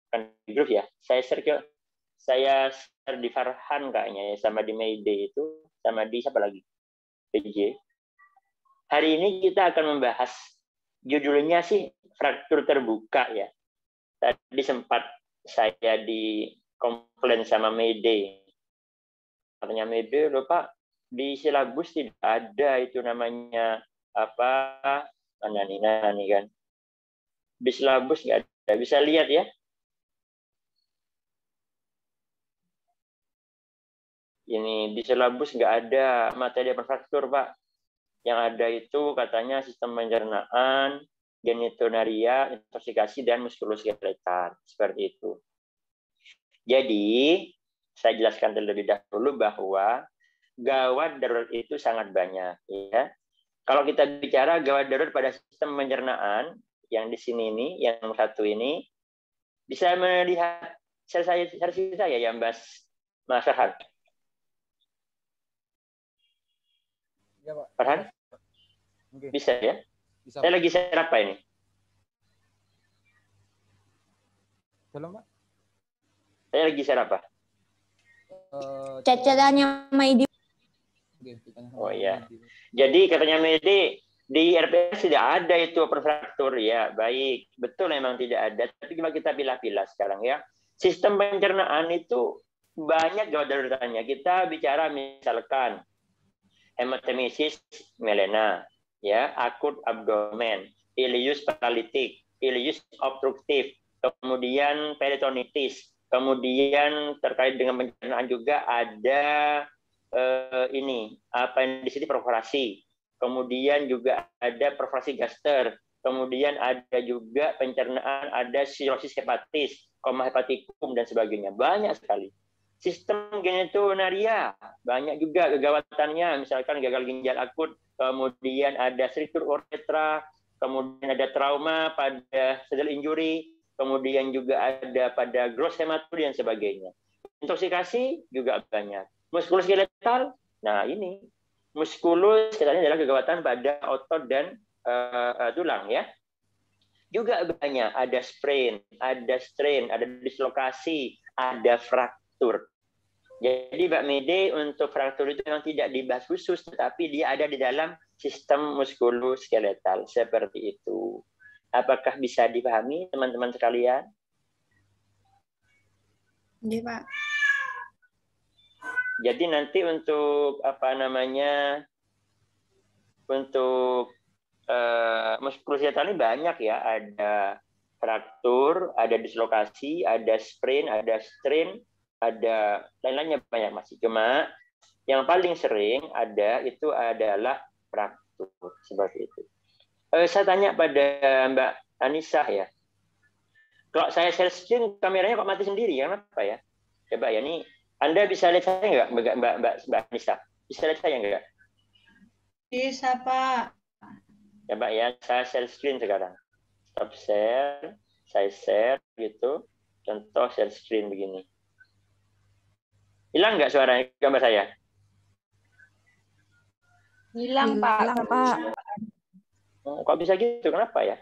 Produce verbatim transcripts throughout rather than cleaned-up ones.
kan di grup ya. Saya share ke saya share di Farhan kayaknya ya, sama di Mayday itu, sama di siapa lagi? P J. Hari ini kita akan membahas, judulnya sih fraktur terbuka ya. Tadi sempat saya di komplain sama Mayday. Katanya Mayday, loh Pak, di silabus tidak ada itu namanya apa, mana nih, nah nih kan. Di silabus nggak ada, bisa lihat ya. Ini di silabus nggak ada materi fraktur Pak. Yang ada itu katanya sistem pencernaan, genitonaria, intoksikasi, dan muskuloskeletal. Seperti itu. Jadi, saya jelaskan terlebih dahulu bahwa gawat darurat itu sangat banyak. Ya. Kalau kita bicara gawat darurat pada sistem pencernaan, yang di sini ini, yang satu ini, bisa melihat saya versi saya ya, Mas Mas Farhan. Ya, Pak. Farhan? Oke. Bisa ya? Bisa, saya Pak. lagi share apa ini? Belum, Pak? Saya lagi share apa? Uh, Catatannya Maidi. Oh iya. Jadi katanya Medi, di R P S tidak ada itu fraktur ya. Baik, betul memang tidak ada. Tapi coba kita pilah-pilah sekarang ya. Sistem pencernaan itu banyak gawat daruratnya. Kita bicara misalkan hematemesis melena, ya, akut abdomen, ileus paralitik, ileus obstruktif, kemudian peritonitis, kemudian terkait dengan pencernaan juga ada eh, ini apa yang di sini perforasi, kemudian juga ada perforasi gaster, kemudian ada juga pencernaan, ada sirosis hepatis, koma hepatikum dan sebagainya, banyak sekali. Sistem genitonaria banyak juga kegawatannya, misalkan gagal ginjal akut, kemudian ada struktur uretra, kemudian ada trauma pada sedal injury, kemudian juga ada pada gross hematuri dan sebagainya. Intoksikasi juga banyak. Muskuloskeletal, nah ini muskuloskeletalnya adalah kegawatan pada otot dan uh, tulang ya. Juga banyak, ada sprain, ada strain, ada dislokasi, ada fraktur. Jadi Mbak Mede untuk fraktur itu memang tidak dibahas khusus, tetapi dia ada di dalam sistem muskuloskeletal seperti itu. Apakah bisa dipahami teman-teman sekalian? Iya Pak. Jadi nanti untuk apa namanya, untuk uh, muskuloskeletal ini banyak ya, ada fraktur, ada dislokasi, ada sprain, ada strain, ada lain-lainnya banyak masih. Cuma yang paling sering ada itu adalah fraktur seperti itu. Eh, saya tanya pada Mbak Anissa ya. Kalau saya share screen kameranya kok mati sendiri ya? Kenapa ya? Coba ya, nih Anda bisa lihat saya nggak, Mbak Mbak Mbak, Mbak Anissa? Bisa lihat saya nggak? Bisa Pak. Coba ya, saya share screen sekarang. Stop share, saya share gitu. Contoh share screen begini. Hilang nggak suaranya gambar saya? Hilang, Pak. Hilang, Pak. Oh, kok bisa gitu? Kenapa ya?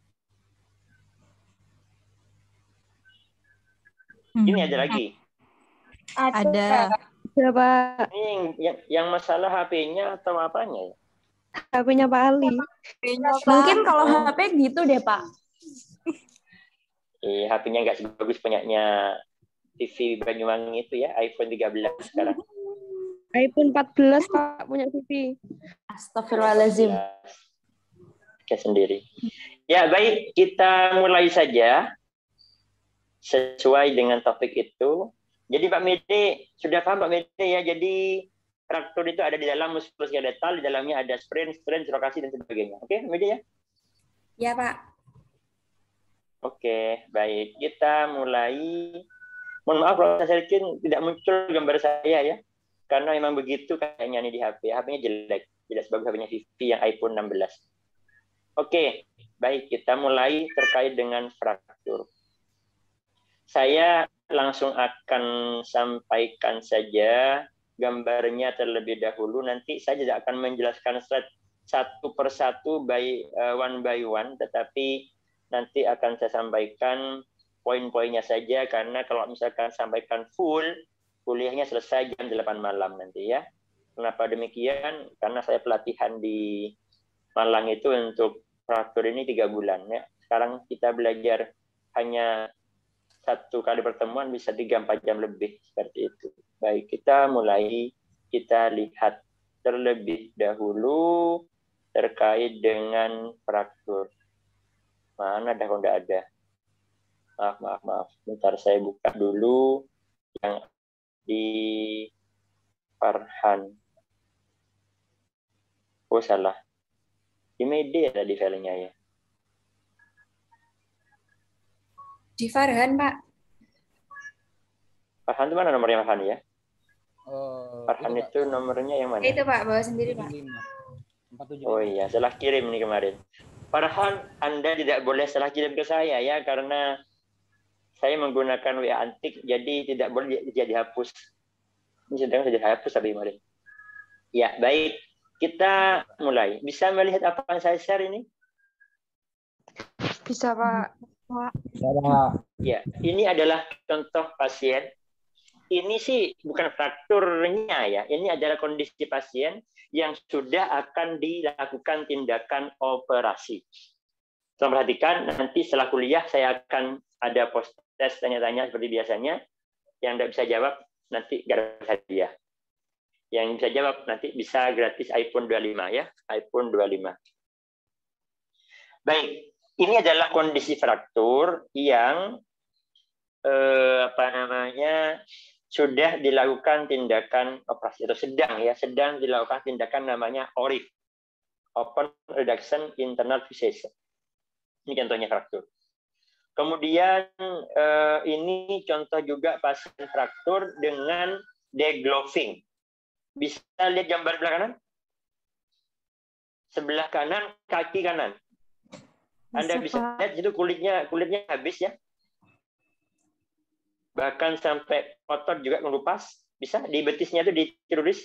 Hmm. Ini ada lagi. Ada. Ada, Pak. Ini yang, yang, yang masalah H P-nya atau apanya ya? H P-nya Pak Ali. Mungkin kalau H P gitu deh, Pak. Eh, H P-nya nggak sebagus punyanya T V Banyuwangi itu ya, iPhone tiga belas sekarang. iPhone empat belas Pak punya T V. Astagfirullahaladzim. Kita sendiri. Ya baik, kita mulai saja sesuai dengan topik itu. Jadi Pak Mede sudah paham Pak Mede ya. Jadi fraktur itu ada di dalam muskuloskeletal, di dalamnya ada sprain, strain, dislokasi dan sebagainya. Oke, Pak Mede ya? Ya Pak. Oke, baik. Kita mulai. Mohon maaf kalau saya tidak muncul gambar saya ya. Karena memang begitu kayaknya nih di H P. H P-nya jelek. Tidak sebagus H P-nya Vivi yang iPhone enam belas. Oke, baik. Kita mulai terkait dengan fraktur. Saya langsung akan sampaikan saja gambarnya terlebih dahulu. Nanti saya tidak akan menjelaskan slide satu persatu by uh, one by one. Tetapi nanti akan saya sampaikan poin-poinnya saja, karena kalau misalkan sampaikan full, kuliahnya selesai jam delapan malam nanti ya. Kenapa demikian? Karena saya pelatihan di Malang itu untuk fraktur ini tiga bulan ya. Sekarang kita belajar hanya satu kali pertemuan bisa tiga sampai empat jam lebih seperti itu. Baik, kita mulai, kita lihat terlebih dahulu terkait dengan fraktur. Mana dah kalau tidak ada? Maaf, maaf, maaf. Bentar saya buka dulu yang di Farhan. Oh, salah. Di media tadi filenya ya. Di Farhan, Pak. Farhan itu mana nomornya Farhan ya? Oh, Farhan itu, itu nomornya yang mana? Itu, Pak. Bawa sendiri, Pak. empat tujuh. Oh iya, salah kirim nih kemarin. Farhan, Anda tidak boleh salah kirim ke saya ya, karena saya menggunakan W A antik, jadi tidak boleh jadi dihapus. Ini sedang sudah dihapus tapi kemarin. Ya, baik. Kita mulai. Bisa melihat apa yang saya share ini? Bisa, Pak. Bisa, Pak. Ya, ini adalah contoh pasien. Ini sih bukan frakturnya ya. Ini adalah kondisi pasien yang sudah akan dilakukan tindakan operasi. Tolong perhatikan, nanti setelah kuliah saya akan ada post test tanya-tanya seperti biasanya. Yang tidak bisa jawab nanti gratis hadiah. Yang bisa jawab nanti bisa gratis iPhone dua puluh lima ya, iPhone dua puluh lima. Baik, ini adalah kondisi fraktur yang eh, apa namanya sudah dilakukan tindakan operasi atau sedang ya, sedang dilakukan tindakan namanya O R I F, Open Reduction Internal Fixation. Ini contohnya fraktur. Kemudian eh, ini contoh juga pasien fraktur dengan degloving. Bisa lihat gambar sebelah kanan? Sebelah kanan, kaki kanan. Anda bisa, bisa lihat itu kulitnya kulitnya habis ya. Bahkan sampai kotor juga mengelupas. Bisa di betisnya itu ditulis.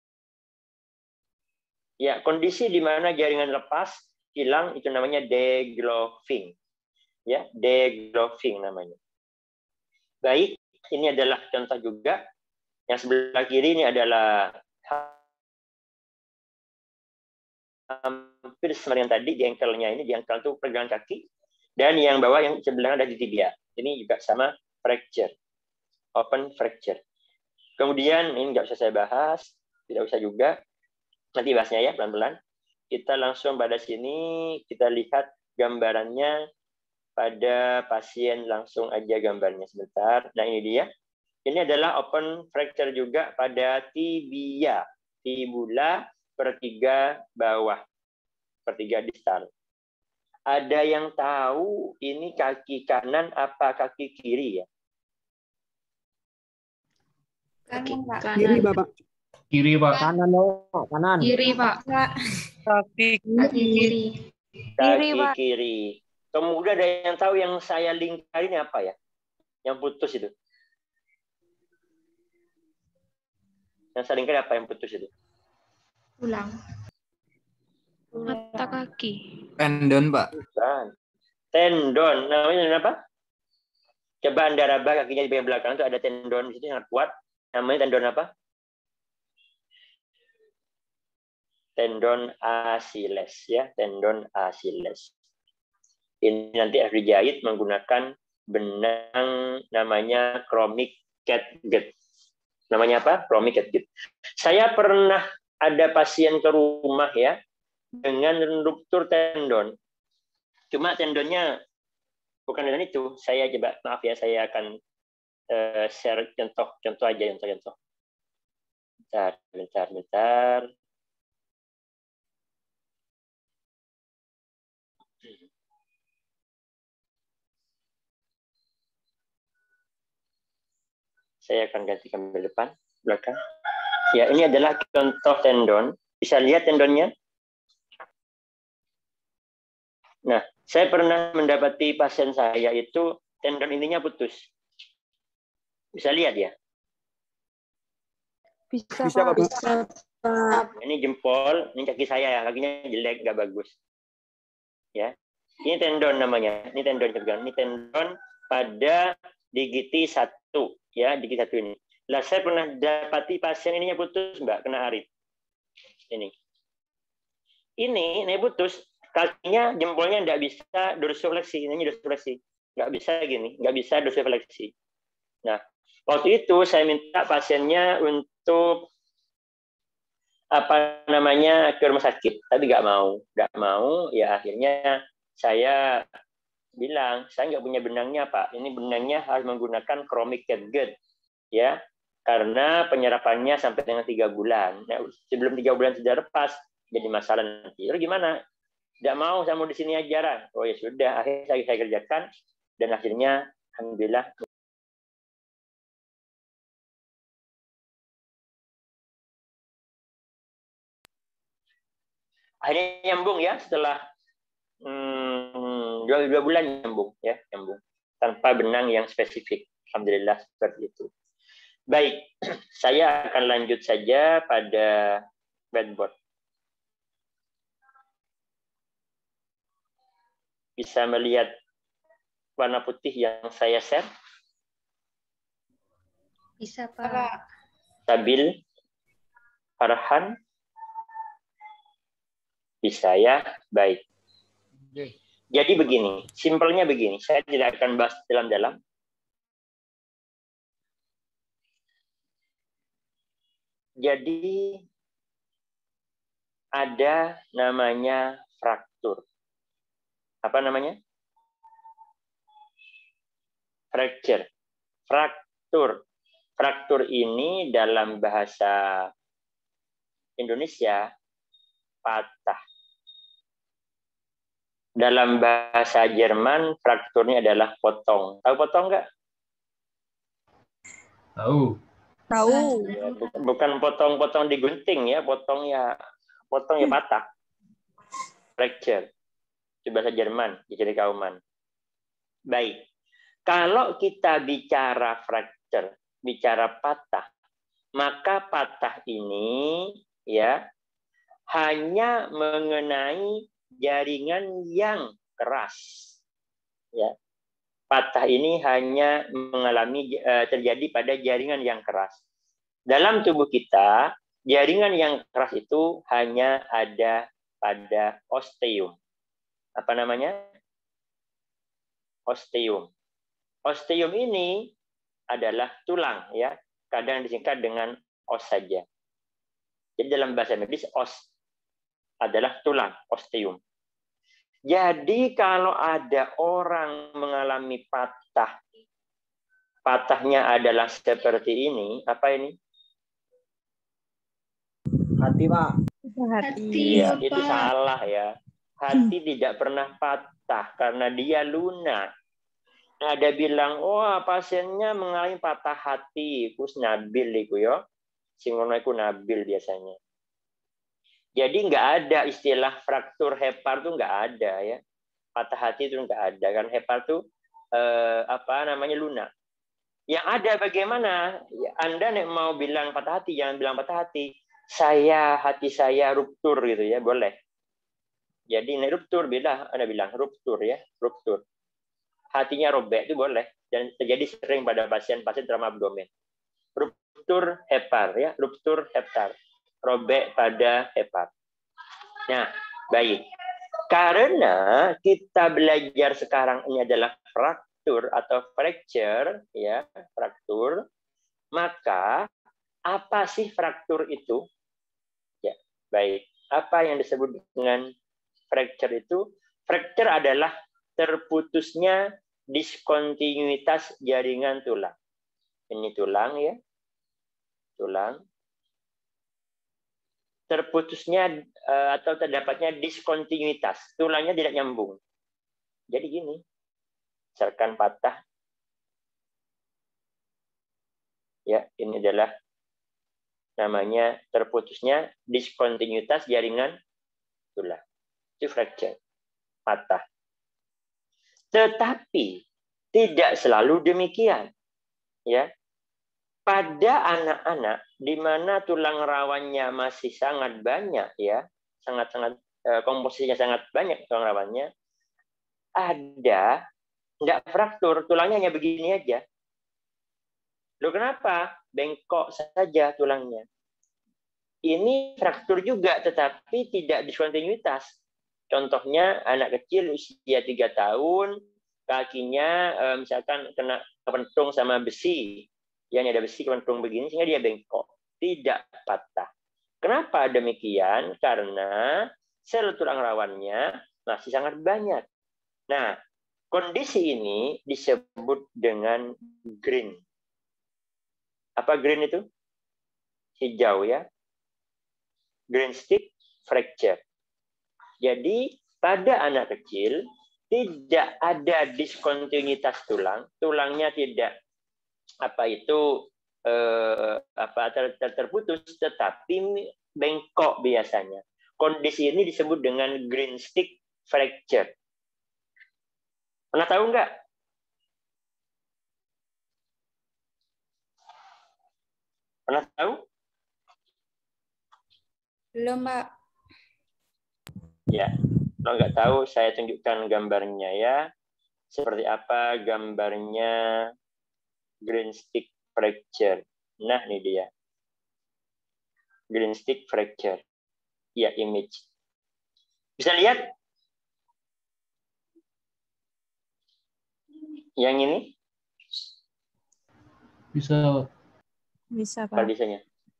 Ya, kondisi di mana jaringan lepas, hilang, itu namanya degloving. Ya, degloving namanya. Baik, ini adalah contoh juga. Yang sebelah kiri ini adalah hampir sama yang tadi, di ankle-nya ini, di ankle itu pergelangan kaki. Dan yang bawah yang sebelah ada di tibia. Ini juga sama fracture. Open fracture. Kemudian, ini nggak usah saya bahas. Tidak usah juga. Nanti bahasnya ya, pelan-pelan. Kita langsung pada sini, kita lihat gambarannya pada pasien, langsung aja gambarnya sebentar. Nah, ini dia. Ini adalah open fracture juga pada tibia, tibula pertiga bawah, pertiga distal. Ada yang tahu ini kaki kanan apa kaki kiri ya? Kanan, Pak. Kiri, Bapak. Kiri, Pak. Kanan, loh. Kanan. Kiri, Pak. Kaki Kaki kiri. Kaki Kiri, Pak. kiri. Kemudian ada yang tahu yang saya lingkar ini apa ya? Yang putus itu. Yang saya lingkar apa yang putus itu? Tulang. Mata kaki. Tendon, Pak. Bukan. Tendon. Namanya apa? Coba Anda raba kakinya di bagian belakang itu ada tendon di situ sangat kuat. Namanya tendon apa? Tendon Achilles ya, tendon Achilles. Ini nanti harus dijahit menggunakan benang namanya chromic catgut. Namanya apa? Chromic catgut. Saya pernah ada pasien ke rumah ya dengan ruptur tendon. Cuma tendonnya bukan tendon itu. Saya coba maaf ya, saya akan uh, share contoh-contoh aja, contoh-contoh. Bentar, bentar, bentar. Saya akan ganti gambar depan, belakang. Ya, ini adalah contoh tendon. Bisa lihat tendonnya? Nah, saya pernah mendapati pasien saya itu tendon ininya putus. Bisa lihat ya? Bisa, Bisa, Pak. Pak. Bisa. Ini jempol, ini kaki saya ya, kakinya jelek, nggak bagus. Ya, ini tendon namanya. Ini tendon juga. Ini tendon pada digiti satu, ya, digiti satu ini. Lah saya pernah dapati pasien ininya putus, Mbak, kena arit. Ini. Ini, ini putus, kakinya, jempolnya nggak bisa dorsifleksi, ini dorsifleksi. Nggak bisa gini, nggak bisa dorsifleksi. Nah, waktu itu saya minta pasiennya untuk apa namanya ke rumah sakit, tapi nggak mau, nggak mau. Ya akhirnya saya bilang, saya nggak punya benangnya, Pak. Ini benangnya harus menggunakan chronic catgut, ya, karena penyerapannya sampai dengan tiga bulan. Nah, sebelum tiga bulan sudah lepas, jadi masalah nanti. Lalu gimana? Nggak mau, saya mau di sini aja. Oh ya sudah, akhirnya saya, saya kerjakan, dan akhirnya alhamdulillah. Akhirnya nyambung ya setelah hmm, dua, dua bulan nyambung ya nyambung tanpa benang yang spesifik. Alhamdulillah seperti itu. Baik, saya akan lanjut saja pada whiteboard. Bisa melihat warna putih yang saya share? Bisa, Pak. Sabil, Farhan, bisa ya? Baik. Jadi begini, simpelnya begini. Saya tidak akan bahas dalam-dalam. Jadi ada namanya fraktur. Apa namanya? Fracture. Fraktur. Fraktur ini dalam bahasa Indonesia patah. Dalam bahasa Jerman, frakturnya adalah potong. Tahu potong nggak? Tahu. Tahu. Ya, bukan potong-potong digunting ya, potong ya, potong ya patah. Fracture. Itu bahasa Jerman, dicari kauman. Baik. Kalau kita bicara fracture, bicara patah, maka patah ini ya hanya mengenai jaringan yang keras. Ya. Patah ini hanya mengalami terjadi pada jaringan yang keras. Dalam tubuh kita, jaringan yang keras itu hanya ada pada osteum. Apa namanya? Osteum. Osteum ini adalah tulang, ya. Kadang disingkat dengan os saja. Jadi dalam bahasa medis os adalah tulang, osteum. Jadi kalau ada orang mengalami patah, patahnya adalah seperti ini, apa ini? Hati, Pak. Hati, Ya, Bapak. itu salah ya. Hati tidak pernah patah karena dia lunak. Nah, ada bilang, oh pasiennya mengalami patah hati, kus nabil iku yo. Sing ngono iku nabil biasanya. Jadi nggak ada istilah fraktur hepar tuh nggak ada ya. Patah hati itu nggak ada kan, hepar tuh eh, apa namanya lunak. Yang ada bagaimana? Anda nek mau bilang patah hati, jangan bilang patah hati. Saya hati saya ruptur gitu ya, boleh. Jadi nek ruptur beda, Anda bilang ruptur ya, ruptur. Hatinya robek itu boleh dan terjadi sering pada pasien-pasien trauma abdomen. Ruptur hepar ya, ruptur hepar. Robek pada hepar. Nah, baik. Karena kita belajar sekarang ini adalah fraktur atau fracture, ya, fraktur, maka apa sih fraktur itu? Ya, baik. Apa yang disebut dengan fracture itu? Fracture adalah terputusnya diskontinuitas jaringan tulang. Ini tulang ya, tulang. Terputusnya atau terdapatnya diskontinuitas, tulangnya tidak nyambung. Jadi gini, misalkan patah, ya ini adalah namanya terputusnya diskontinuitas jaringan tulang. Itu fracture, patah. Tetapi tidak selalu demikian, ya. Pada anak-anak di mana tulang rawannya masih sangat banyak ya, sangat-sangat komposisinya sangat banyak tulang rawannya, ada Nggak fraktur, tulangnya hanya begini aja. Loh kenapa? Bengkok saja tulangnya. Ini fraktur juga, tetapi tidak diskontinuitas. Contohnya anak kecil usia tiga tahun, kakinya eh, misalkan kena kepentung sama besi. Yang ada besi kepentung begini, sehingga dia bengkok. Tidak patah. Kenapa demikian? Karena sel tulang rawannya masih sangat banyak. Nah, kondisi ini disebut dengan green. Apa green itu? Hijau ya. Green stick fracture. Jadi pada anak kecil tidak ada diskontinuitas tulang, tulangnya tidak apa itu eh, apa ter, ter, terputus, tetapi bengkok biasanya. Kondisi ini disebut dengan green stick fracture. Pernah tahu nggak? Pernah tahu? Belum, Pak. Ya, kalau nggak tahu, saya tunjukkan gambarnya ya. Seperti apa gambarnya green stick fracture. Nah, ini dia. Green stick fracture. Ya, image. Bisa lihat? Yang ini? Bisa. Bisa, Apa Pak. bisanya?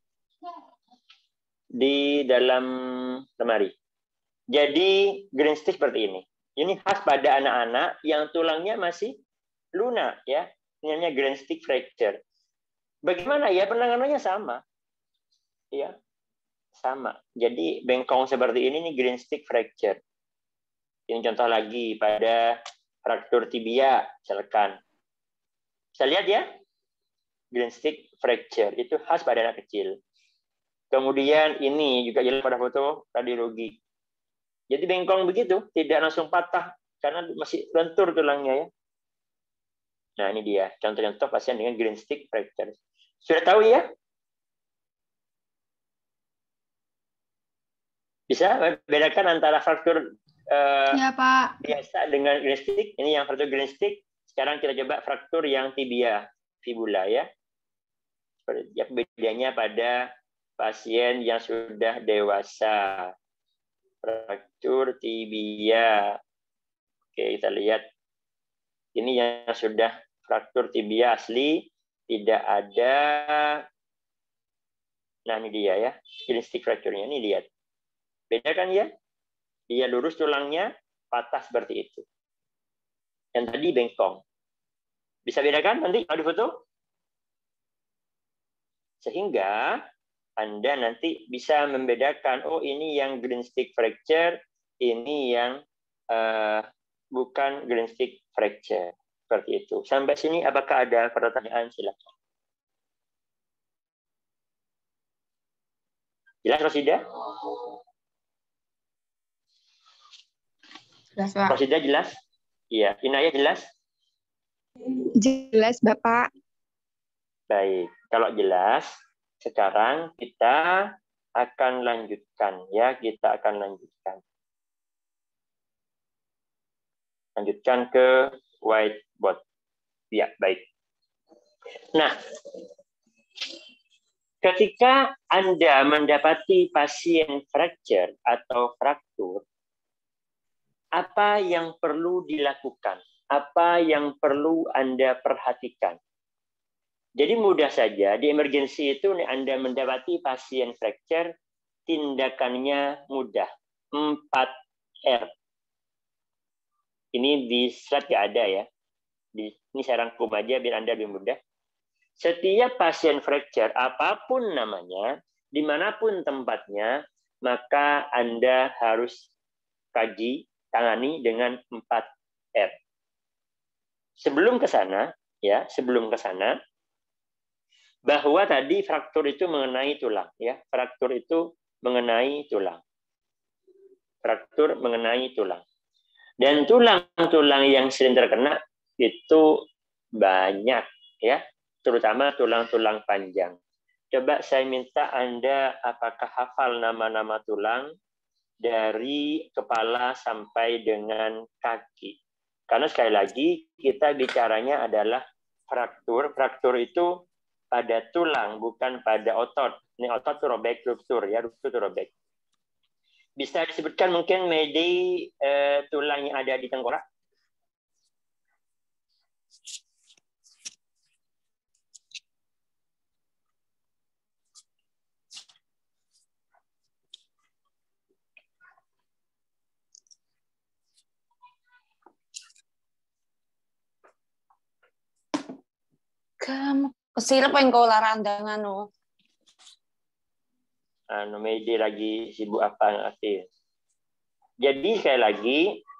Di dalam lemari. Jadi green stick seperti ini. Ini khas pada anak-anak yang tulangnya masih lunak ya. Ini namanya green stick fracture. Bagaimana ya, penanganannya sama. Ya. Sama. Jadi bengkong seperti ini nih green stick fracture. Ini contoh lagi pada fraktur tibia misalkan. Bisa lihat ya? Green stick fracture itu khas pada anak kecil. Kemudian ini juga jelas pada foto radiologi. Jadi bengkong begitu, tidak langsung patah karena masih lentur tulangnya ya. Nah, ini dia contoh-contoh pasien dengan green stick fracture. Sudah tahu ya? Bisa bedakan antara fraktur eh, Ya, Pak. biasa dengan green stick? Ini yang fraktur green stick. Sekarang kita coba fraktur yang tibia fibula ya. Ya, bedanya pada pasien yang sudah dewasa. Fraktur tibia. Oke, kita lihat. Ini yang sudah fraktur tibia asli, tidak ada. Nah, ini dia ya. Green stick fracture-nya. Ini lihat. Beda kan ya? Dia lurus tulangnya, patah seperti itu. Yang tadi bengkong. Bisa bedakan nanti kalau di foto? Sehingga Anda nanti bisa membedakan, oh ini yang green stick fracture, ini yang uh, bukan green stick fracture. Seperti itu. Sampai sini apakah ada pertanyaan? Silakan. Jelas, Rosida? Jelas, Pak. Rosida jelas? Iya. Inaya jelas? Jelas, Bapak. Baik. Kalau jelas, sekarang kita akan lanjutkan ya, kita akan lanjutkan. Lanjutkan ke whiteboard. Ya, baik. Nah, ketika Anda mendapati pasien fracture atau fraktur, apa yang perlu dilakukan? Apa yang perlu Anda perhatikan? Jadi mudah saja, di emergensi itu Anda mendapati pasien fracture, tindakannya mudah. empat R. Ini di slide nggak ada ya. Di, ini saya rangkum aja biar Anda lebih mudah. Setiap pasien fracture, apapun namanya, dimanapun tempatnya, maka Anda harus kaji, tangani dengan empat R. Sebelum ke sana, ya, sebelum ke sana, bahwa tadi fraktur itu mengenai tulang, ya, fraktur itu mengenai tulang, fraktur mengenai tulang, dan tulang-tulang yang sering terkena itu banyak, ya, terutama tulang-tulang panjang. Coba saya minta Anda apakah hafal nama-nama tulang dari kepala sampai dengan kaki. Karena sekali lagi kita bicaranya adalah fraktur. Fraktur itu pada tulang, bukan pada otot. Ini otot itu robek, ruptur ya, ruptur itu robek. Bisa disebutkan mungkin medi eh, tulang yang ada di tengkorak? Kamu kesilap yang kau larandangan oh. Anu Medi lagi sibuk apa nanti. Jadi sekali lagi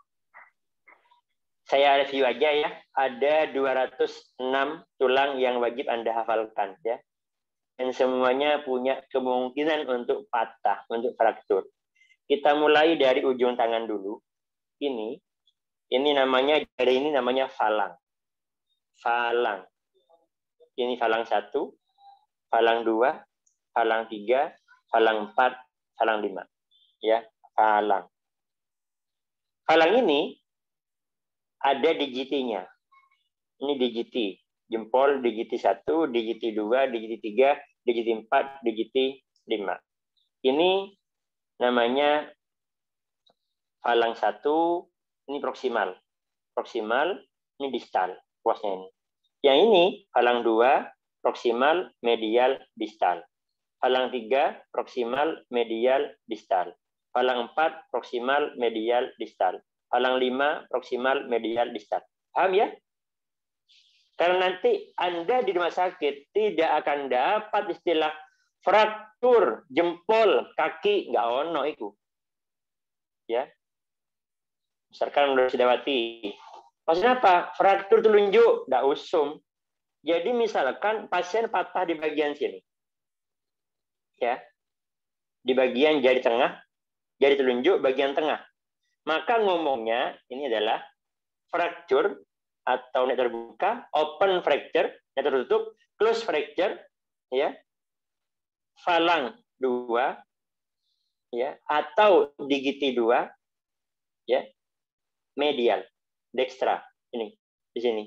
saya review aja ya. Ada dua ratus enam tulang yang wajib Anda hafalkan ya. Dan semuanya punya kemungkinan untuk patah, untuk fraktur. Kita mulai dari ujung tangan dulu. Ini ini namanya jari ini namanya falang. Falang. Ini falang satu, falang dua, falang tiga, falang empat, falang lima. Ya, falang. Falang ini ada digitinya. Ini digiti. Jempol digiti satu, digiti dua, digiti tiga, digiti empat, digiti lima. Ini namanya falang satu, ini proksimal. Proksimal, ini distal. Puasnya ini. Yang ini falang dua, proksimal, medial, distal. Falang tiga, proksimal, medial, distal. Falang empat, proksimal, medial, distal. Falang lima, proksimal, medial, distal. Paham ya? Karena nanti Anda di rumah sakit tidak akan dapat istilah fraktur jempol kaki, nggak ono itu. Ya. Misalkan udah sedawati. Maksudnya apa? Fraktur telunjuk, nggak usum. Jadi misalkan pasien patah di bagian sini. Ya. Di bagian jari tengah, jari telunjuk bagian tengah. Maka ngomongnya ini adalah fraktur atau net terbuka, open fracture, net tertutup, close fracture, ya. Falang dua, ya, atau digiti dua, ya. Medial, dextra, ini di sini.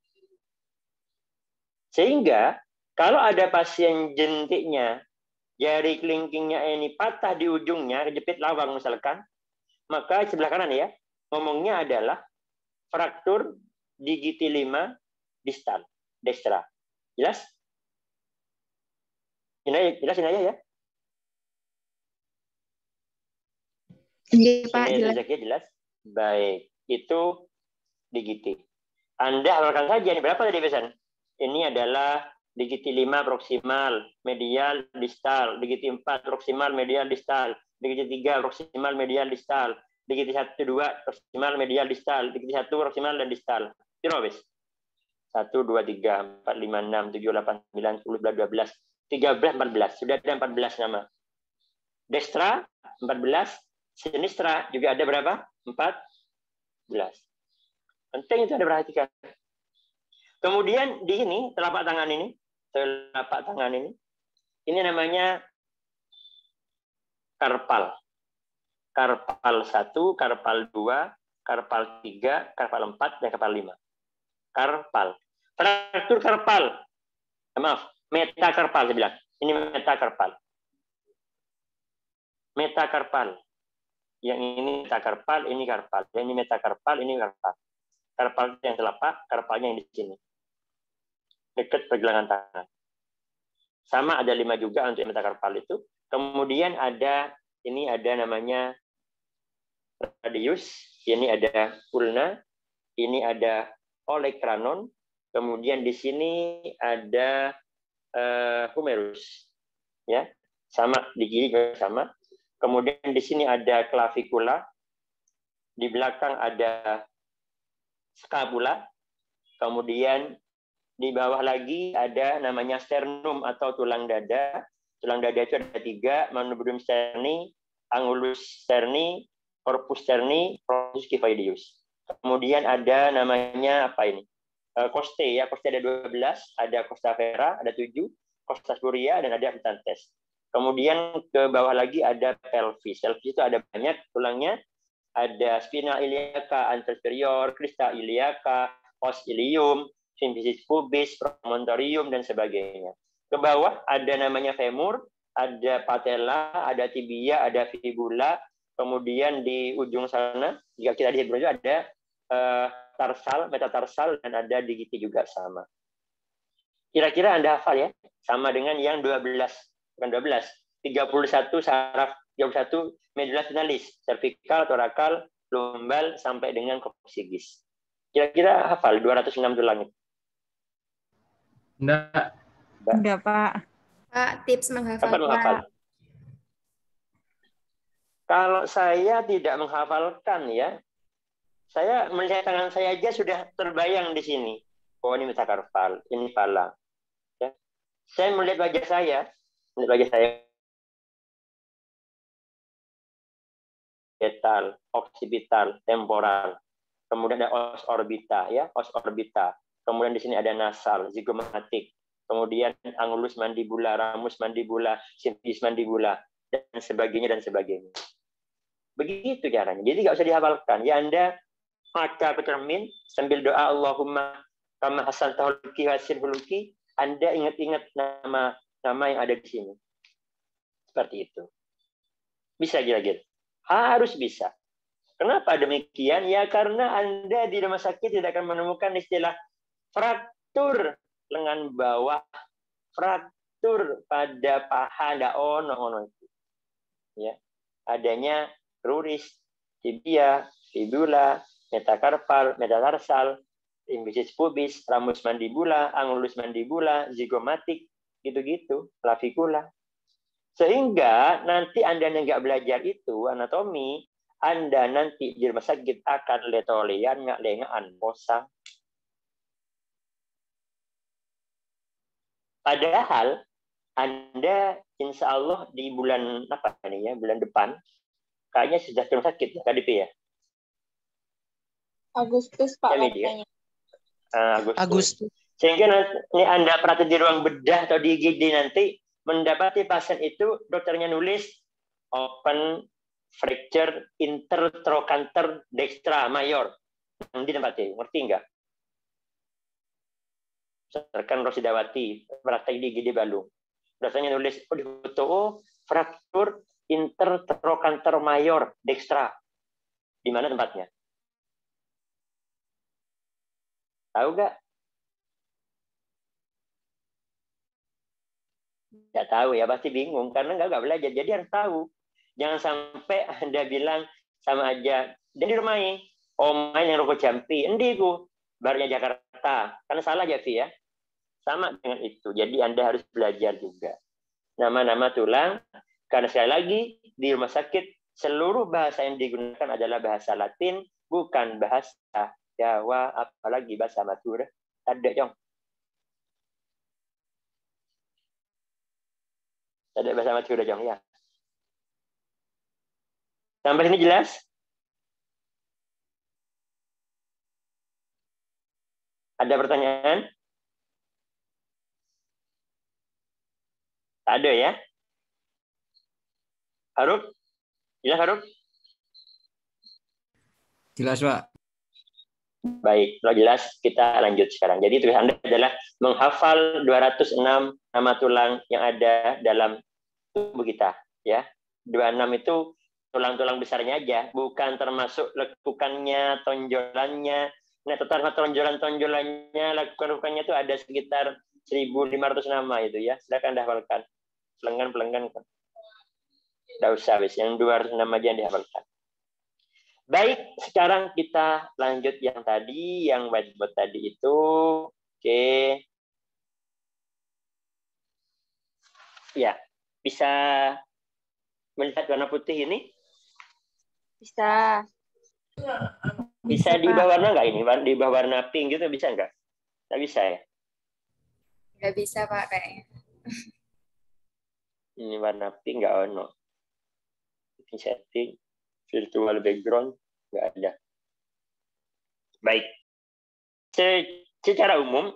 Sehingga kalau ada pasien jentiknya, jari kelingkingnya ini patah di ujungnya, kejepit lawang misalkan, maka sebelah kanan ya, ngomongnya adalah fraktur digiti lima distal, dextra. Jelas? Ini jelas ini aja ya? Iya, Pak, jelas. Jelas. jelas. Baik, itu digiti. Anda hafalkan saja, ini berapa tadi pesan? Ini adalah digiti lima proksimal, medial, distal. Digiti empat proksimal, medial, distal. Digiti tiga proksimal, medial, distal. Digiti satu, dua proksimal, medial, distal. Digiti satu proksimal dan distal. Kira wis. satu, dua, tiga, empat, lima, enam, tujuh, delapan, sembilan, sepuluh, dua belas, tiga belas, empat belas. Sudah ada empat belas nama. Dextra, empat belas. Sinistra juga ada berapa? empat belas. Penting itu ada perhatikan. Kemudian di ini, telapak tangan ini, telapak tangan ini, ini namanya karpal. Karpal satu, karpal dua, karpal tiga, karpal empat, dan karpal lima. Karpal. Fraktur karpal. Maaf, metakarpal saya bilang. Ini metakarpal. Metakarpal. Yang ini metakarpal, ini karpal. Yang ini metakarpal, ini karpal. Karpal yang telapak, karpalnya yang di sini. Dekat pergelangan tangan. Sama ada lima juga untuk metakarpal itu. Kemudian ada, ini ada namanya radius, ini ada ulna, ini ada olecranon, kemudian di sini ada uh, humerus, ya, sama di kiri juga sama. Kemudian di sini ada clavikula, di belakang ada scapula, kemudian di bawah lagi ada namanya sternum atau tulang dada. Tulang dada itu ada tiga, manubrium sterni, angulus sterni, corpus sterni, corpus kyphoideus. Kemudian ada namanya apa ini? Costae ya, costae ada dua belas, ada costa vera ada tujuh, costa spuria dan ada implantes. Kemudian ke bawah lagi ada pelvis. Pelvis itu ada banyak tulangnya, ada spina iliaca, anterior superior, crista iliaca, os ilium, symphysis pubis, promontorium, dan sebagainya. Ke bawah ada namanya femur, ada patella, ada tibia, ada fibula. Kemudian di ujung sana, jika kita lihat juga ada uh, tarsal, metatarsal, dan ada digiti juga sama. Kira-kira Anda hafal ya? Sama dengan yang dua belas, bukan dua belas, tiga puluh satu saraf, tiga puluh satu medulla spinalis, cervical, thoracal, lumbal, sampai dengan coccygeus. Kira-kira hafal dua ratus enam tulang itu? Enggak. Enggak, Pak. Pak, tips menghafal. Kapan menghafal? Kalau saya tidak menghafalkan ya, saya melihat tangan saya aja sudah terbayang di sini. Oh, ini metakarpal, ini pala. Ya. Saya melihat wajah saya, melihat wajah saya orbital, occipital, temporal. Kemudian ada os orbita, ya, os orbita. Kemudian di sini ada nasal, zigomatik. Kemudian angulus mandibula, ramus mandibula, symphysis mandibula, dan sebagainya dan sebagainya. Begitu caranya. Jadi nggak usah dihafalkan. Ya Anda maka bercermin sambil doa Allahumma kama hasan tahuluki hasil huluki. Anda ingat-ingat nama nama yang ada di sini. Seperti itu. Bisa kira-kira. Harus bisa. Kenapa demikian? Ya karena Anda di rumah sakit tidak akan menemukan istilah fraktur lengan bawah, fraktur pada paha, ndak ono-ono itu. Ya. Adanya kruris, tibia, fibula, metakarpal, metatarsal, symphysis pubis, ramus mandibula, angulus mandibula, zigomatik, gitu-gitu, clavicula. Sehingga nanti Anda yang nggak belajar itu anatomi, Anda nanti di rumah sakit akan letolean, nggak lengaan, posang. Padahal Anda insya Allah di bulan apa nih ya, bulan depan, kayaknya sudah ke rumah sakit ya, K D P ya? Agustus, Pak. Ya, uh, Agustus. Agustus. Sehingga nanti Anda praktek di ruang bedah atau di I G D nanti, mendapati pasien itu dokternya nulis open fracture intertrochanter dextra mayor. Yang di tempatnya, ngerti nggak? Misalkan Rosidawati, praktek di I G D Bandung. Dokternya nulis, oh di foto, oh, fraktur intertrochanter mayor dextra. Di mana tempatnya? Tahu nggak? Nggak tahu ya, pasti bingung karena nggak nggak belajar. Jadi harus tahu. Jangan sampai Anda bilang sama aja. Dan di rumah ini, oh main yang rokok Jampi, endi ku, barunya Jakarta. Karena salah ya, Vi ya. Sama dengan itu. Jadi Anda harus belajar juga. Nama-nama tulang. Karena sekali lagi di rumah sakit seluruh bahasa yang digunakan adalah bahasa Latin, bukan bahasa Jawa, apalagi bahasa Madura. Ada yang ada bahasa Madura jong ya. Sampai sini jelas? Ada pertanyaan? Tak ada ya? Haruk? Jelas Haruk? Jelas, Pak. Baik, kalau jelas kita lanjut sekarang. Jadi tugas Anda adalah menghafal dua ratus enam nama tulang yang ada dalam tubuh kita, ya. dua puluh enam itu tulang-tulang besarnya aja, bukan termasuk lekukannya, tonjolannya. Nah, total tonjolan-tonjolannya, lekukan-lekukannya itu ada sekitar seribu lima ratus nama itu ya. Silakan Anda hafalkan. Pelenggan-pelenggan kan. Enggak usah, wis. Yang dua ratus enam aja yang dihafalkan. Baik, sekarang kita lanjut yang tadi, yang whiteboard tadi itu. Oke. Ya, bisa melihat warna putih ini? Bisa. Bisa di bawah warna nggak ini? Di bawah warna pink gitu bisa nggak? Nggak bisa ya? Nggak bisa, Pak, kayaknya. Ini warna pink nggak ono. Ini setting. Virtual background nggak ada. Baik. Secara umum,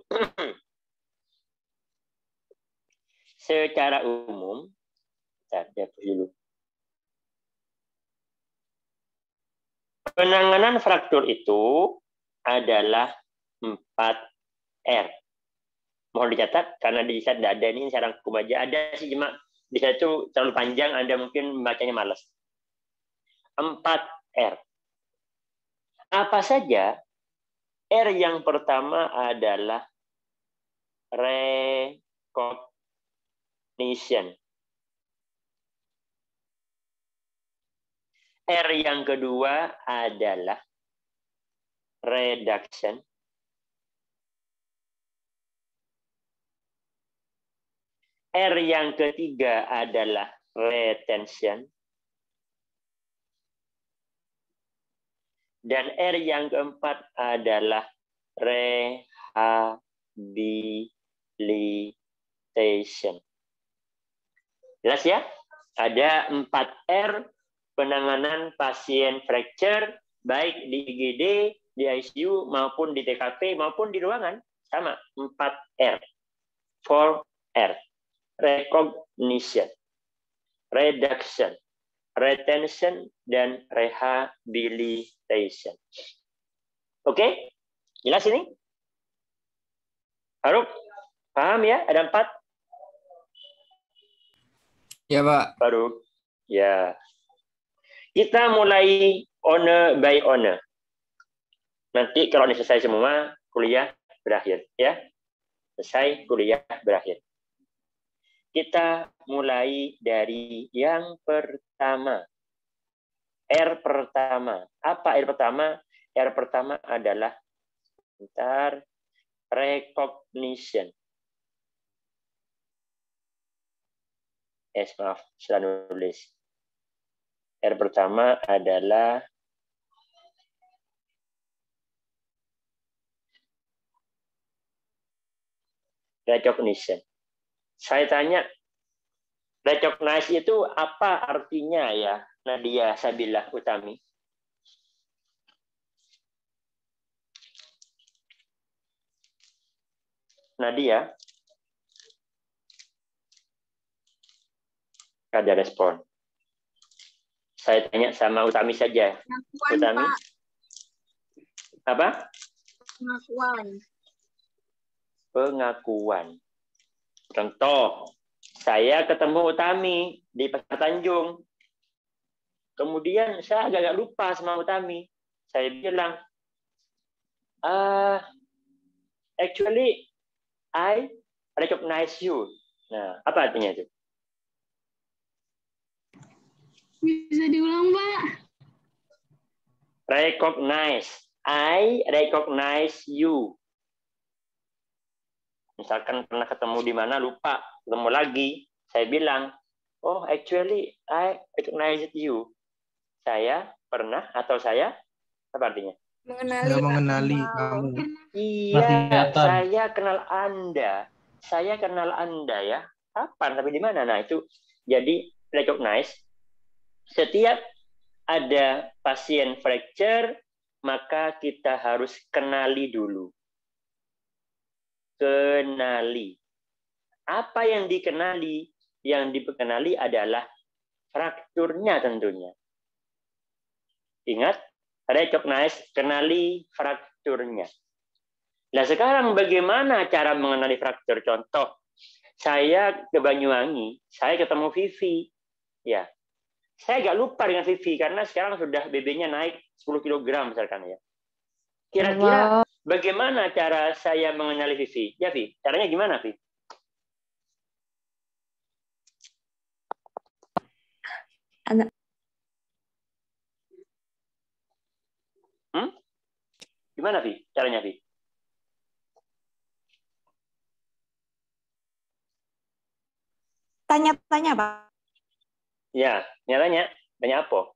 secara umum, saya hapus dulu. Penanganan fraktur itu adalah empat R. Mohon dicatat, karena di sana tidak ada, ini saya rangkum aja. Ada sih, cuma di sana itu terlalu panjang, Anda mungkin membacanya malas. empat R. Apa saja? R yang pertama adalah recognition. R yang kedua adalah reduction. R yang ketiga adalah retention. Dan R yang keempat adalah rehabilitation. Jelas ya? Ada empat R penanganan pasien fracture, baik di I G D, di I C U, maupun di T K P, maupun di ruangan. Sama, empat R. four R. Recognition, reduction, retention, dan rehabilitation. Oke? Jelas ini? Faruk? Paham ya? Ada empat? Ya, Pak. Faruk? Ya. Kita mulai owner by owner. Nanti kalau ini selesai semua, kuliah berakhir. Ya. Selesai, kuliah berakhir. Kita mulai dari yang pertama. R pertama. Apa R pertama? R pertama adalah bentar, recognition. Eh, maaf, salah nulis. R pertama adalah recognition. Saya tanya, recognize itu apa artinya ya, Nadia Sabilah Utami? Nadia? Ada respon. Saya tanya sama Utami saja. Pengakuan, Utami? Pak. Apa? Pengakuan. Pengakuan. Contoh, saya ketemu Utami di Pasar Tanjung. Kemudian saya agak-agak lupa sama Utami. Saya bilang, uh, actually, I recognize you. Nah, apa artinya itu? Bisa diulang, Pak? Recognize. I recognize you. Misalkan pernah ketemu di mana, lupa, ketemu lagi. Saya bilang, oh actually I recognize you. Saya pernah atau saya, apa artinya? Mengenali. Saya mengenali kamu. Iya, saya kenal Anda. Saya kenal Anda ya. Kapan, tapi di mana? Nah itu, jadi recognize. Setiap ada pasien fracture, maka kita harus kenali dulu. Kenali. Apa yang dikenali? Yang dikenali adalah frakturnya tentunya. Ingat, recognize, kenali frakturnya. Nah sekarang bagaimana cara mengenali fraktur? Contoh, saya ke Banyuwangi, saya ketemu Vivi. Ya, saya agak lupa dengan Vivi karena sekarang sudah B B-nya naik sepuluh kilogram misalkan ya. Kira-kira bagaimana cara saya mengenali Vivi? Ya, Vi, caranya gimana, Vi? Anak. Hmm? Gimana, Vi? Caranya, Vi? Tanya-tanya, Pak. Ya, nyatanya. Tanya apa?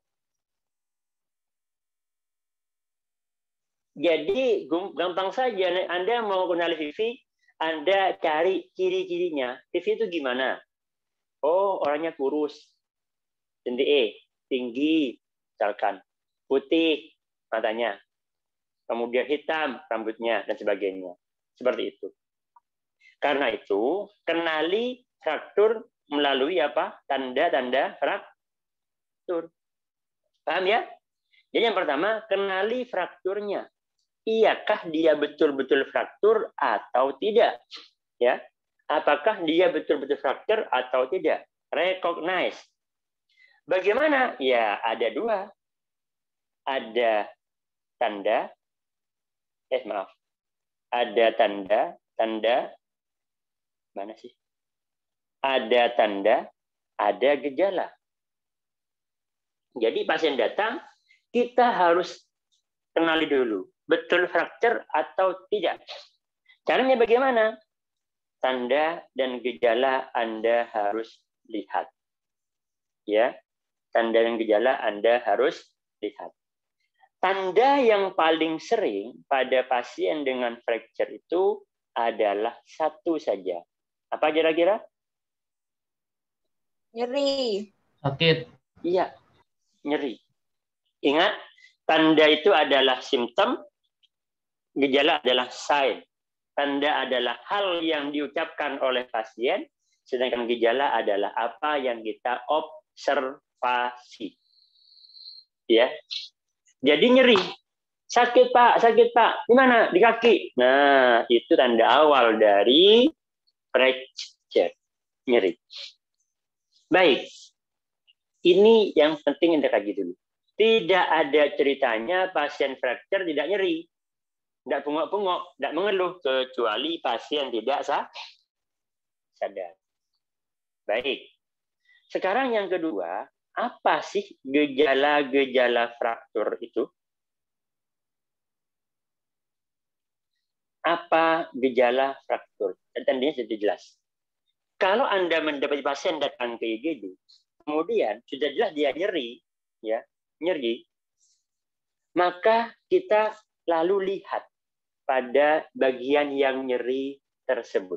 Jadi gampang saja, Anda mau kenali Vivi, Anda cari ciri-cirinya. Vivi itu gimana? Oh, orangnya kurus. Tinggi, tinggi, misalkan. Putih, matanya. Kemudian hitam, rambutnya, dan sebagainya. Seperti itu. Karena itu, kenali fraktur melalui apa? Tanda-tanda fraktur. Paham ya? Jadi yang pertama, kenali frakturnya. Iyakah dia betul-betul fraktur atau tidak? Ya, apakah dia betul-betul fraktur atau tidak? Recognize. Bagaimana? Ya, ada dua. Ada tanda, eh maaf, ada tanda, tanda, mana sih? Ada tanda, ada gejala. Jadi pasien datang, kita harus kenali dulu, betul fracture atau tidak. Caranya bagaimana? Tanda dan gejala Anda harus lihat. Ya, tanda dan gejala Anda harus lihat. Tanda yang paling sering pada pasien dengan fracture itu adalah satu saja. Apa kira-kira? Nyeri. Sakit. Iya, nyeri. Ingat, tanda itu adalah simptom, gejala adalah sign. Tanda adalah hal yang diucapkan oleh pasien, sedangkan gejala adalah apa yang kita observasi. Ya. Jadi nyeri. Sakit, Pak, sakit, Pak. Di mana? Di kaki. Nah, itu tanda awal dari fracture. Nyeri. Baik. Ini yang penting Anda kaji dulu. Tidak ada ceritanya pasien fracture tidak nyeri. Tidak bengok-bengok, tidak mengeluh. Kecuali pasien tidak sah, sadar. Baik. Sekarang yang kedua, apa sih gejala-gejala fraktur itu? Apa gejala fraktur? Tandanya sudah jelas. Kalau Anda mendapati pasien datang ke I G D, kemudian sudah jelas dia nyeri, ya, nyeri, maka kita lalu lihat pada bagian yang nyeri tersebut.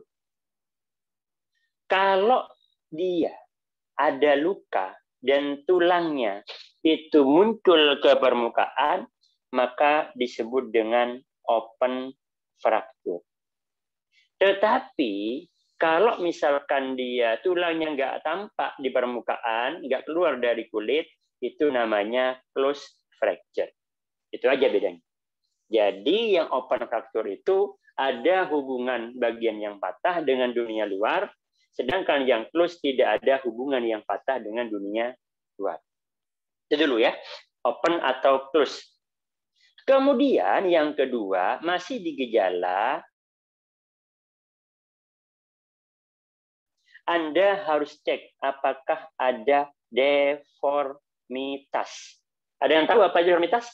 Kalau dia ada luka dan tulangnya itu muncul ke permukaan, maka disebut dengan open fracture. Tetapi kalau misalkan dia tulangnya nggak tampak di permukaan, nggak keluar dari kulit, itu namanya closed fracture. Itu aja bedanya. Jadi yang open fracture itu ada hubungan bagian yang patah dengan dunia luar, sedangkan yang close tidak ada hubungan yang patah dengan dunia luar. Itu dulu ya, open atau close. Kemudian yang kedua, masih di gejala, Anda harus cek apakah ada deformitas. Ada yang tahu apa deformitas?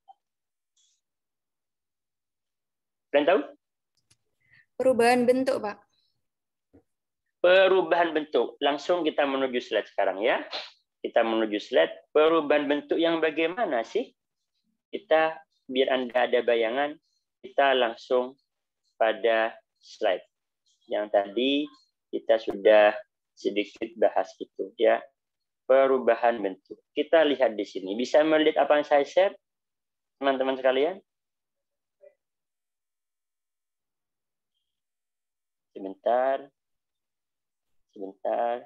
Ada yang tahu? Perubahan bentuk, Pak. Perubahan bentuk. Langsung kita menuju slide sekarang ya. Kita menuju slide. Perubahan bentuk yang bagaimana sih? Kita, biar Anda ada bayangan, kita langsung pada slide. Yang tadi kita sudah sedikit bahas itu ya. Perubahan bentuk. Kita lihat di sini. Bisa melihat apa yang saya share? Teman-teman sekalian? Sebentar. Sebentar.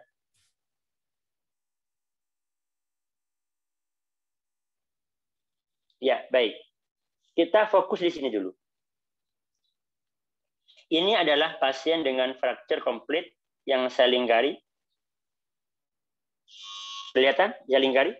Ya, baik. Kita fokus di sini dulu. Ini adalah pasien dengan fracture komplit yang saya lingkari. Kelihatan ya lingkari?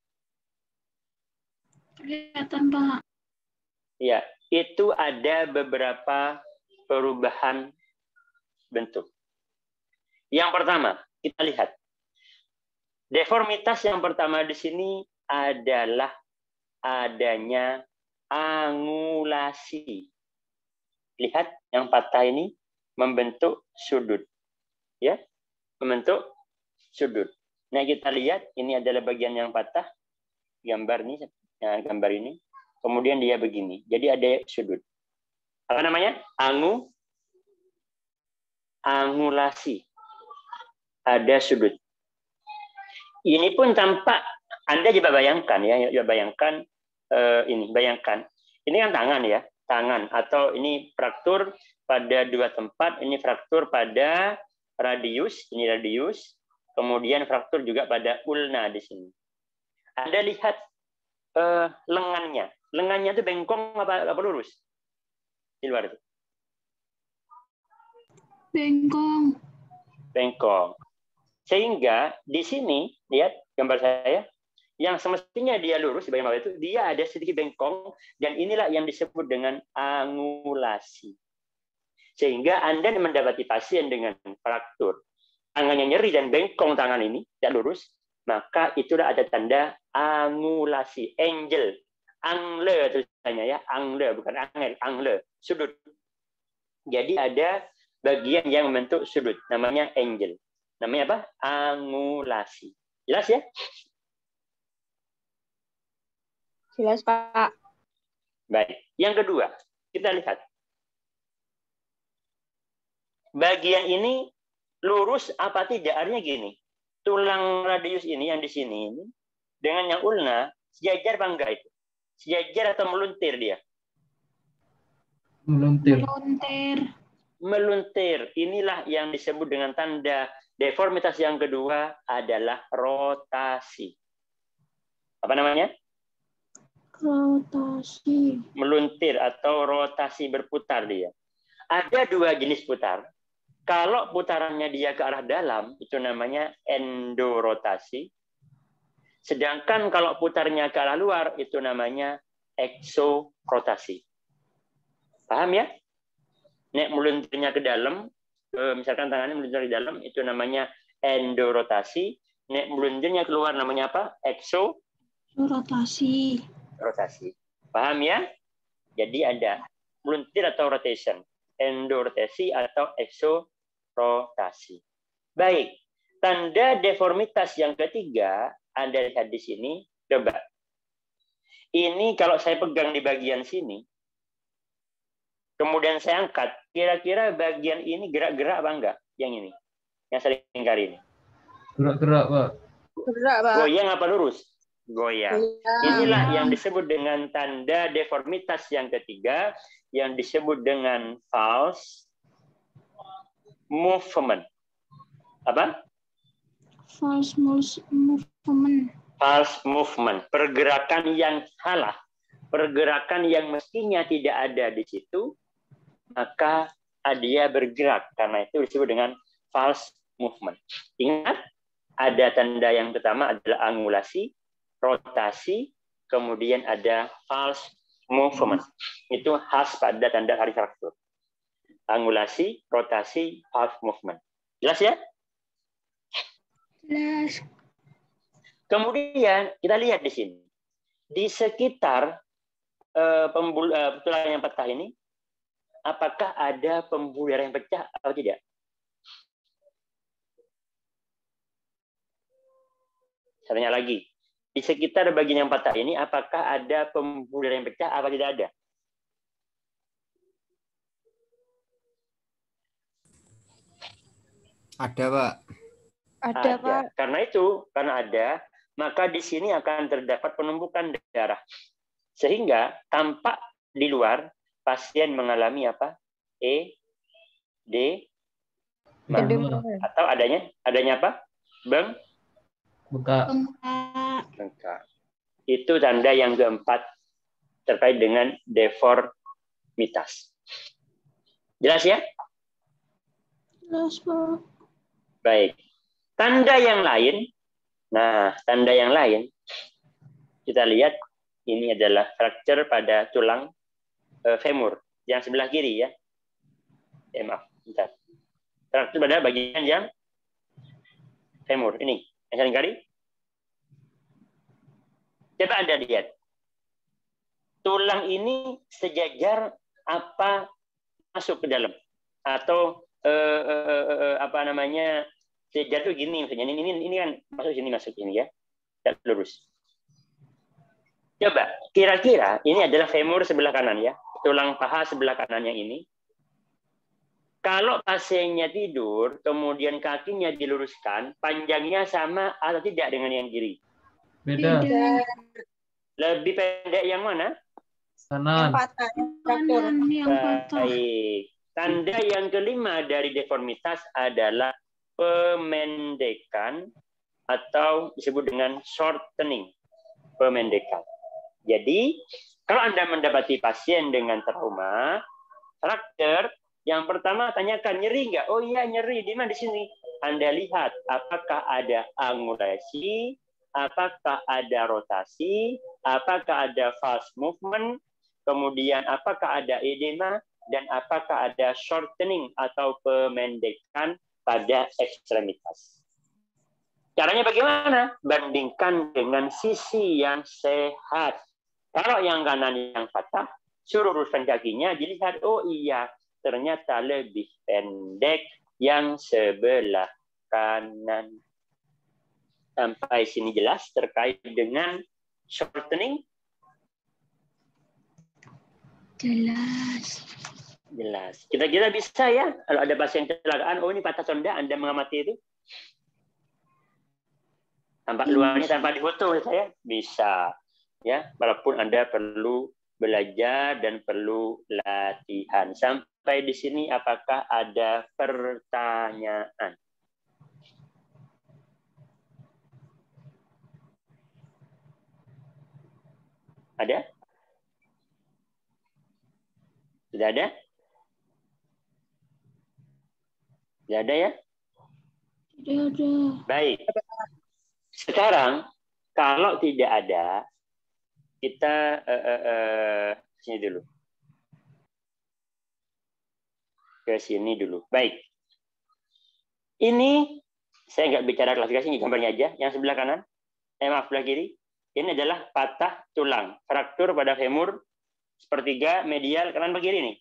Kelihatan, Pak. Ya, itu ada beberapa perubahan bentuk. Yang pertama, kita lihat. Deformitas yang pertama di sini adalah adanya angulasi. Lihat yang patah ini membentuk sudut. Ya, membentuk sudut. Nah, kita lihat ini adalah bagian yang patah. Gambar ini, nah, gambar ini. Kemudian dia begini. Jadi ada sudut. Apa namanya? Angu angulasi. Ada sudut. Ini pun tampak, Anda coba bayangkan ya, coba bayangkan eh, ini, bayangkan. Ini kan tangan ya, tangan atau ini fraktur pada dua tempat, ini fraktur pada radius, ini radius, kemudian fraktur juga pada ulna di sini. Anda lihat eh, lengannya. Lengannya itu bengkong apa, apa lurus? Di luar itu. Bengkong. Bengkong. Sehingga di sini, lihat gambar saya, yang semestinya dia lurus di bagian bawah itu, dia ada sedikit bengkong, dan inilah yang disebut dengan angulasi. Sehingga Anda mendapati pasien dengan fraktur, tangannya nyeri dan bengkong tangan ini, tidak lurus, maka itulah ada tanda angulasi, angle, angle tulisannya ya, angle, bukan angel, angle, sudut. Jadi ada bagian yang membentuk sudut, namanya angle. Namanya apa? Angulasi. Jelas ya? Jelas, Pak. Baik. Yang kedua, kita lihat. Bagian ini lurus apa tidak? Artinya gini. Tulang radius ini yang di sini ini dengan yang ulna sejajar apa enggak itu? Sejajar atau meluntir dia? Meluntir. Meluntir. Meluntir. Inilah yang disebut dengan tanda deformitas yang kedua adalah rotasi. Apa namanya? Rotasi. Meluntir atau rotasi berputar dia. Ada dua jenis putar. Kalau putarannya dia ke arah dalam, itu namanya endorotasi. Sedangkan kalau putarnya ke arah luar, itu namanya eksorotasi. Paham ya? Nek meluntirnya ke dalam, misalkan tangannya meluntir ke dalam, itu namanya endorotasi. Nek meluntirnya keluar namanya apa? Rotasi. Rotasi. Paham ya? Jadi ada meluntir atau rotation, endorotasi atau eksorotasi. Baik. Tanda deformitas yang ketiga, Anda lihat di sini, coba. Ini kalau saya pegang di bagian sini, kemudian saya angkat, kira-kira bagian ini gerak-gerak apa enggak? Yang ini, yang sering lingkar ini. Gerak-gerak, Pak. Gerak, Pak. Goyang apa lurus? Goyang. Inilah yang disebut dengan tanda deformitas yang ketiga, yang disebut dengan false movement. Apa? False movement. False movement. Pergerakan yang salah. Pergerakan yang mestinya tidak ada di situ, maka dia bergerak. Karena itu disebut dengan false movement. Ingat, ada tanda yang pertama adalah angulasi, rotasi, kemudian ada false movement. Itu khas pada tanda hari fraktur. Angulasi, rotasi, false movement. Jelas ya? Jelas. Kemudian kita lihat di sini. Di sekitar uh, pembul uh, tulang yang patah ini, apakah ada pembuluh darah yang pecah atau tidak? Saya tanya lagi. Di sekitar bagian yang patah ini, apakah ada pembuluh darah yang pecah atau tidak ada? Ada, Pak. Ada, Ada. Pak. Karena itu, karena ada, maka di sini akan terdapat penumpukan darah. Sehingga tampak di luar pasien mengalami apa? E, D, atau adanya adanya apa? Beng, Bengkak. bengkak. Itu tanda yang keempat terkait dengan deformitas. Jelas ya? Jelas, Pak. Baik. Tanda yang lain, nah tanda yang lain, kita lihat ini adalah fracture pada tulang uh, femur yang sebelah kiri ya. Eh, maaf, bentar. Fracture pada bagian yang femur ini, yang saling kiri. Coba Anda lihat. Tulang ini sejajar apa masuk ke dalam atau uh, uh, uh, apa namanya? Sejajar tuh gini misalnya. Ini, ini ini kan masuk sini masuk ini ya. Dan lurus. Coba, kira-kira ini adalah femur sebelah kanan ya. Tulang paha sebelah kanan yang ini. Kalau pasiennya tidur, kemudian kakinya diluruskan, panjangnya sama atau tidak dengan yang kiri? Beda. Beda. Lebih pendek yang mana? Kanan. Yang patah, yang fraktur. Kanan yang patah. Baik. Tanda yang kelima dari deformitas adalah pemendekan atau disebut dengan shortening. Pemendekan. Jadi, kalau Anda mendapati pasien dengan trauma, fraktur, yang pertama tanyakan, nyeri nggak? Oh iya, nyeri. Di mana? Di sini. Anda lihat, apakah ada angulasi, apakah ada rotasi, apakah ada false movement, kemudian apakah ada edema, dan apakah ada shortening atau pemendekan pada ekstremitas. Caranya bagaimana? Bandingkan dengan sisi yang sehat. Kalau yang kanan yang patah, suruh luruskan kakinya, dilihat, oh iya, ternyata lebih pendek yang sebelah kanan. Sampai sini jelas terkait dengan shortening? Jelas. Jelas. Kita-kita bisa ya, kalau ada pasien kecelakaan, oh ini patah sonda, Anda mengamati itu? Tampak luarnya tanpa difoto saya bisa. Ya, walaupun Anda perlu belajar dan perlu latihan. Sampai di sini apakah ada pertanyaan? Ada? Tidak ada? Tidak ada ya? Tidak ada. Baik. Sekarang, kalau tidak ada, kita uh, uh, uh, sini dulu. Ke sini dulu. Baik. Ini saya nggak bicara klasifikasi, ini gambarnya aja. Yang sebelah kanan, eh maaf sebelah kiri. Ini adalah patah tulang, fraktur pada femur sepertiga medial kanan ke kiri nih.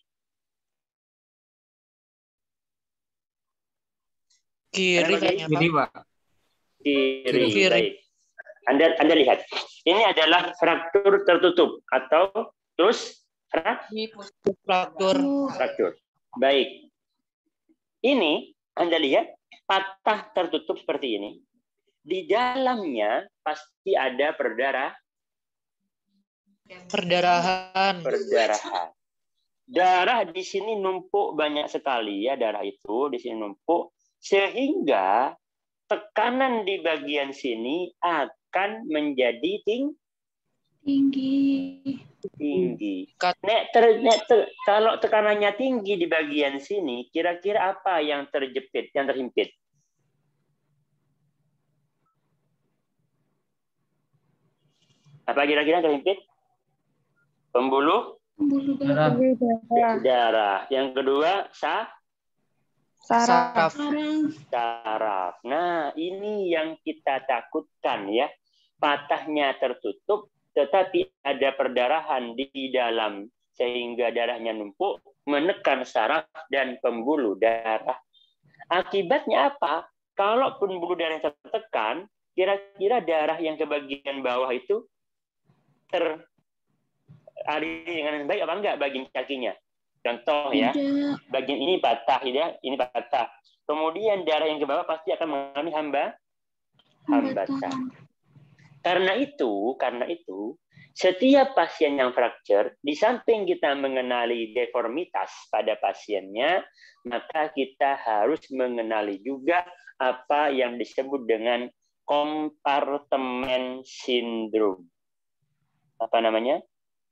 Kiri kayaknya, Kiri, Pak. Kiri. Kiri. Baik. Anda Anda lihat. Ini adalah fraktur tertutup atau terus fraktur. fraktur. Baik. Ini Anda lihat patah tertutup seperti ini. Di dalamnya pasti ada perdarah Perdarahan. perdarahan. Darah di sini numpuk banyak sekali ya, darah itu di sini numpuk sehingga tekanan di bagian sini akan menjadi ting Tinggi. tinggi. Nek ter, nek ter, kalau tekanannya tinggi di bagian sini, kira-kira apa yang terjepit, yang terhimpit? Apa kira-kira terhimpit? Pembuluh Pembuluh Darah. darah. darah. Yang kedua, sah Saraf. Saraf. saraf. Nah, ini yang kita takutkan ya. Patahnya tertutup, tetapi ada perdarahan di dalam sehingga darahnya numpuk, menekan saraf dan pembuluh darah. Akibatnya apa? Kalau pembuluh darah tertekan, kira-kira darah yang ke bagian bawah itu ter aliri dengan baik apa enggak bagian kakinya? Contoh ya, Tidak. bagian ini patah ya, ini patah. Kemudian darah yang ke bawah pasti akan mengalami hamba hambatan. Karena itu, karena itu, setiap pasien yang fracture, di samping kita mengenali deformitas pada pasiennya, maka kita harus mengenali juga apa yang disebut dengan kompartemen sindrom. Apa namanya?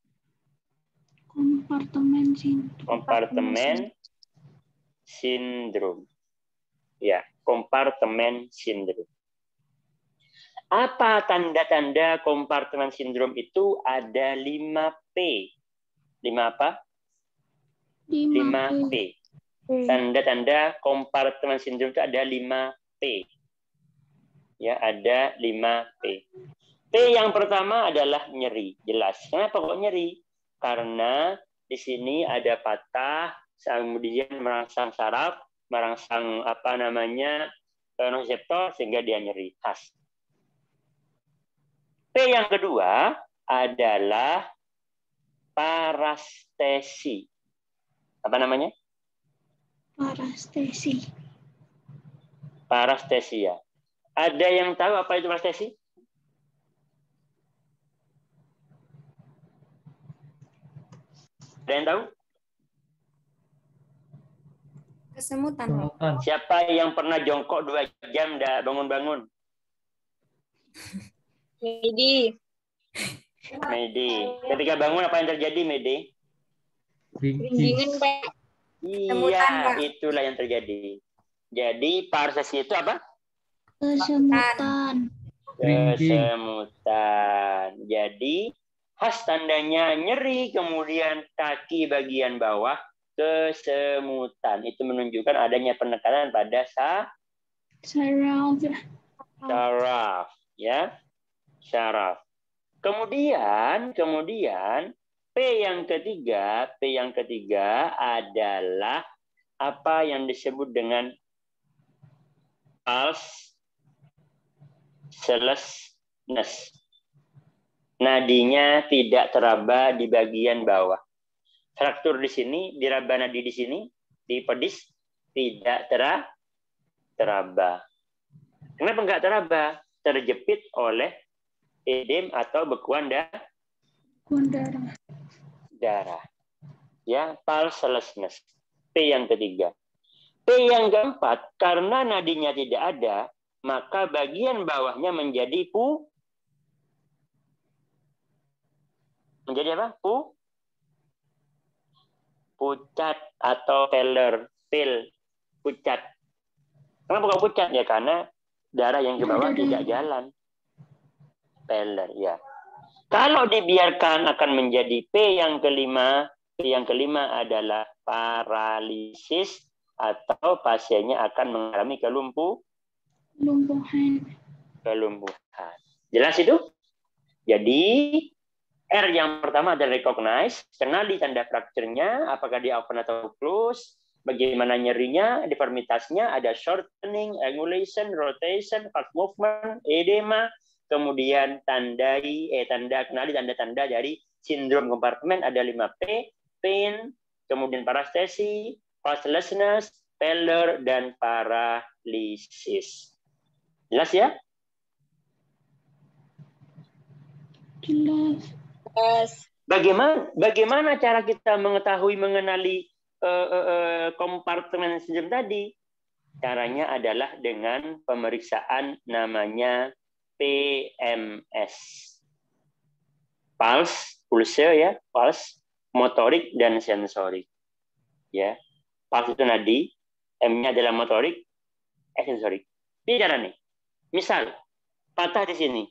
Kompartemen sindrom. Kompartemen sindrom. Ya, kompartemen sindrom. Apa tanda-tanda kompartemen sindrom itu? Ada lima P. lima apa? lima P. Tanda-tanda kompartemen sindrom itu ada lima P. Ya, ada lima P. P yang pertama adalah nyeri, jelas. Kenapa kok nyeri? Karena di sini ada patah, kemudian merangsang saraf, merangsang apa namanya reseptor sehingga dia nyeri khas. P yang kedua adalah parastesi. Apa namanya? Parastesi. Parastesia. Ada yang tahu apa itu parastesi? Ada yang tahu? Kesemutan. Kesemutan. Siapa yang pernah jongkok dua jam nggak bangun-bangun? Jadi Medi. Ketika bangun apa yang terjadi, Medi? Dingin, Pak. Iya, itulah yang terjadi. Jadi parsesi itu apa? Kesemutan. Kesemutan. Jadi khas tandanya nyeri, kemudian kaki bagian bawah kesemutan. Itu menunjukkan adanya penekanan pada sa Saraf. syaraf, ya. Syaraf. Kemudian, kemudian P yang ketiga, P yang ketiga adalah apa yang disebut dengan pulse selessness. Nadinya tidak teraba di bagian bawah. Fraktur di sini, diraba nadi di sini, di pedis tidak tera, teraba. Kenapa enggak teraba? Terjepit oleh edem atau bekuan darah. Darah. darah. Ya, pulselessness. P yang ketiga. P yang keempat, karena nadinya tidak ada, maka bagian bawahnya menjadi pu. Menjadi apa? Pu. Pucat atau peller, pil, pucat. Kenapa bukan pucat? Ya karena darah yang ke bawah tidak jalan. Peller, ya. Kalau dibiarkan akan menjadi P yang kelima. P yang kelima adalah paralisis atau pasiennya akan mengalami kelumpuh, Lumpuhan. kelumpuhan. Jelas itu? Jadi R yang pertama adalah recognize, kenali tanda fracture-nya, apakah dia open atau close, bagaimana nyerinya, deformitasnya, ada shortening, angulation, rotation, fast movement, edema, kemudian tandai, eh tanda kenali tanda-tanda dari sindrom kompartemen ada lima P, pain, kemudian parestesi, pulselessness, pallor, dan paralisis. Jelas ya? Jelas. Bagaimana bagaimana cara kita mengetahui mengenali uh, uh, uh, kompartemen sindrom tadi? Caranya adalah dengan pemeriksaan namanya P M S. Pulse, pulse ya, pulse, motorik dan sensorik. Ya. Pulse itu nadi, M-nya adalah motorik, eh sensorik. Ini cara nih. Misal, patah di sini.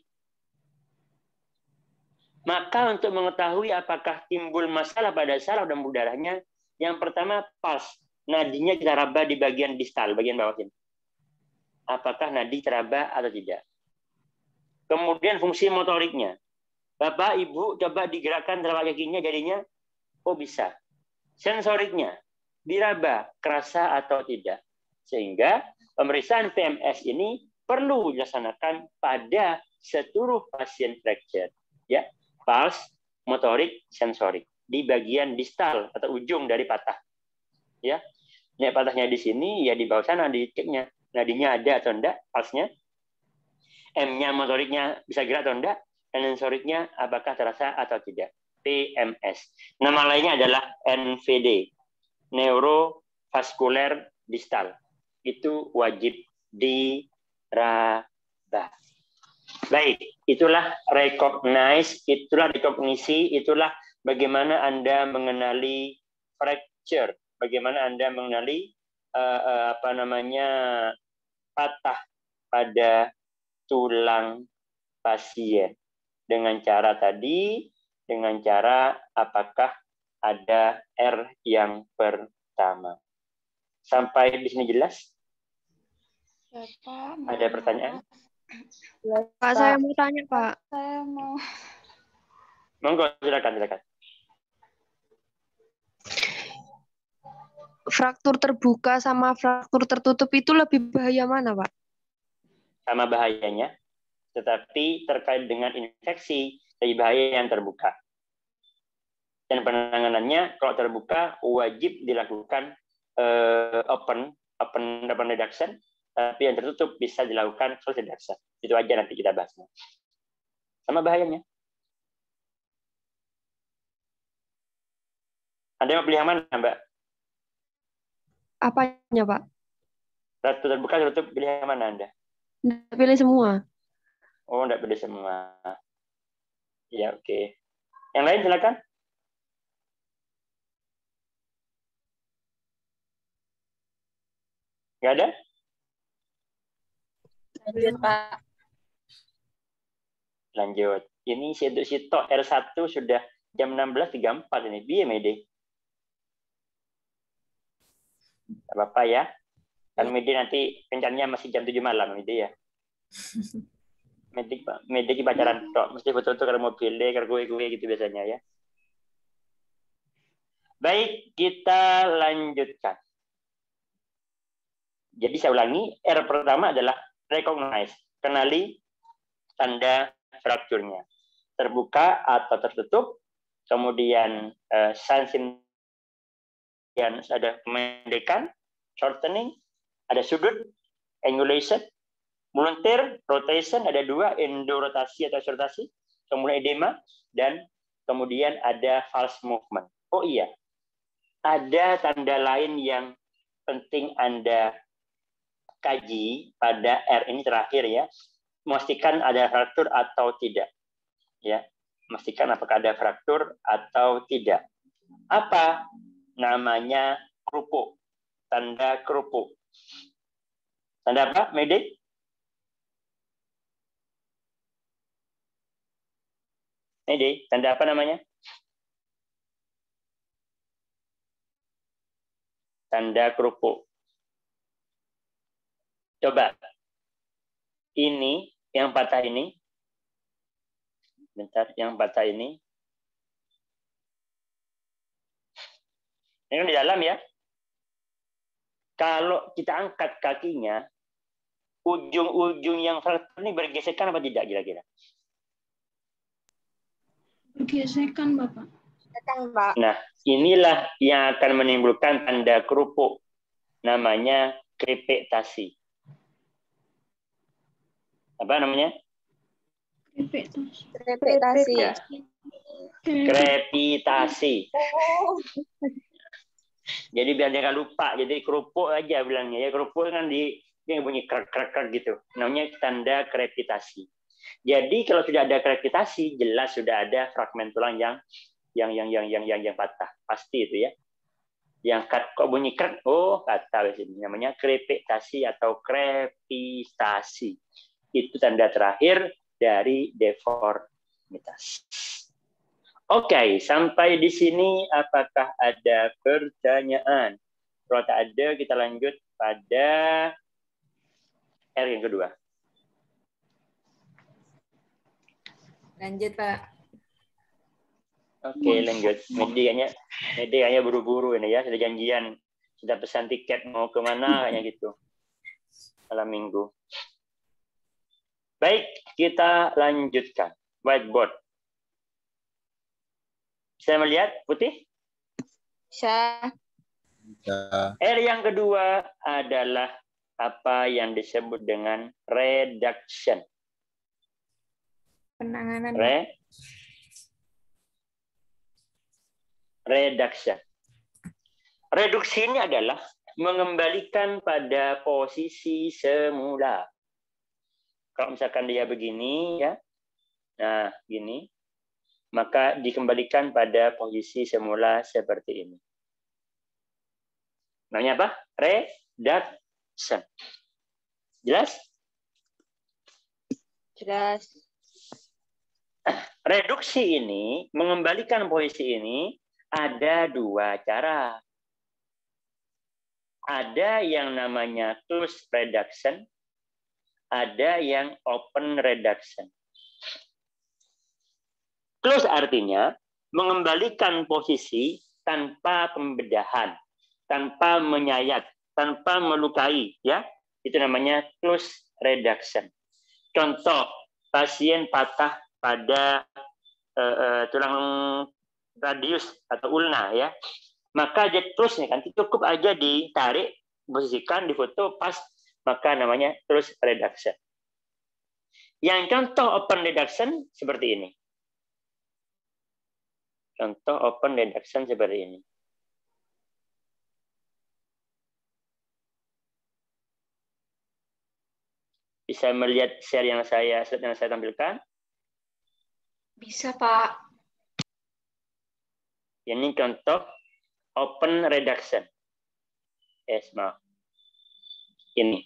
Maka untuk mengetahui apakah timbul masalah pada saraf dan pembuluh darahnya, yang pertama pulse. Nadinya kita raba di bagian distal, bagian bawah sini. Apakah nadi teraba atau tidak? Kemudian fungsi motoriknya. Bapak, Ibu, coba digerakkan telapak kakinya jadinya, oh bisa. Sensoriknya, diraba, kerasa atau tidak. Sehingga pemeriksaan P M S ini perlu dilaksanakan pada seluruh pasien fracture. Ya, pulse, motorik, sensorik. Di bagian distal atau ujung dari patah. Ya, ini patahnya di sini, ya di bawah sana diceknya. Nadinya ada atau enggak, pulse-nya. M-nya motoriknya bisa gerak atau enggak, dan sensoriknya apakah terasa atau tidak. P M S. Nama lainnya adalah N V D, neurovaskular distal. Itu wajib diraba. Baik, itulah recognize, itulah rekognisi, itulah bagaimana Anda mengenali fracture, bagaimana Anda mengenali uh, uh, apa namanya patah pada tulang pasien dengan cara tadi, dengan cara apakah ada R yang pertama. Sampai di sini jelas? Ya, Pak. Ada pertanyaan? Pak, saya mau tanya, Pak. Saya mau. Monggo, silakan, silakan. Fraktur terbuka sama fraktur tertutup itu lebih bahaya mana, Pak? Sama bahayanya, tetapi terkait dengan infeksi, lebih bahaya yang terbuka. Dan penanganannya, kalau terbuka, wajib dilakukan uh, open, open, open reduction, tapi yang tertutup bisa dilakukan close reduction. Itu aja nanti kita bahas. Sama bahayanya. Ada yang mau pilih yang mana, Mbak? Apanya, Pak? Fraktur terbuka, tertutup, pilih yang mana Anda? Nggak pilih semua. Oh, enggak pilih semua. Ya, oke. Okay. Yang lain silakan. Nggak ada? Lanjut, Pak. Lanjut. Ini Situ Sito R satu sudah jam enam belas tiga puluh empat ini. Biar Mede. Apa-apa ya. Kan Mede nanti rencananya masih jam tujuh malam Mede ya. Mede Mede di pacaran tok, mesti betul-betul kalau mobil deh, kalau gue-gue gitu biasanya ya. Baik, kita lanjutkan. Jadi saya ulangi, R pertama adalah recognize, kenali tanda frakturnya. Terbuka atau tertutup, kemudian uh, sign yang ada pemendekan, shortening, ada sudut, angulation, meluntir, rotation, ada dua, endorotasi atau rotasi, kemudian edema, dan kemudian ada false movement. Oh iya, ada tanda lain yang penting Anda kaji pada R ini terakhir ya, memastikan ada fraktur atau tidak. Ya, memastikan apakah ada fraktur atau tidak. Apa namanya kerupuk? Tanda kerupuk. Tanda apa, Mede? Mede, tanda apa namanya? Tanda kerupuk. Coba. Ini, yang patah ini. Bentar, yang patah ini. Ini kan di dalam ya. Kalau kita angkat kakinya, ujung-ujung yang fraktur ini bergesekan apa tidak kira-kira? Bergesekan, Bapak. Nah, inilah yang akan menimbulkan tanda kerupuk. Namanya krepitasi. Apa namanya? Krepitasi. Krepitasi. Ya. Krepitasi. Oh. Jadi biar jangan lupa, jadi kerupuk aja bilangnya ya, kerupuk kan di yang bunyi krek krek krek gitu. Namanya tanda krepitasi. Jadi kalau sudah ada krepitasi, jelas sudah ada fragmen tulang yang yang yang yang yang yang, yang patah, pasti itu ya. Yang kok bunyi krek, oh kata di sini namanya krepitasi atau krepitasi. Itu tanda terakhir dari deformitas. Oke, okay, sampai di sini apakah ada pertanyaan? Kalau tak ada, kita lanjut pada R yang kedua. Lanjut, Pak. Oke, okay, lanjut. Medianya, medianya buru-buru ini ya, sudah janjian, sudah pesan tiket mau kemana kayaknya gitu. Malam minggu. Baik, kita lanjutkan. Whiteboard. Saya melihat putih? Bisa. R yang kedua adalah apa yang disebut dengan reduction. Penanganan. Re reduction. Reduksi ini adalah mengembalikan pada posisi semula. Kalau misalkan dia begini ya, nah gini, maka dikembalikan pada posisi semula seperti ini. Namanya apa? Reduction. Jelas? Jelas. Reduksi ini, mengembalikan posisi ini, ada dua cara. Ada yang namanya close reduction, ada yang open reduction. Close artinya mengembalikan posisi tanpa pembedahan, tanpa menyayat, tanpa melukai, ya. Itu namanya close reduction. Contoh, pasien patah pada uh, uh, tulang radius atau ulna, ya. Maka dia close-nya kan cukup aja ditarik, posisikan, difoto pas, maka namanya close reduction. Yang contoh open reduction seperti ini. Contoh open reduction seperti ini. Bisa melihat share yang saya yang saya tampilkan? Bisa, Pak. Ini contoh open reduction. Yes, maaf. Ini.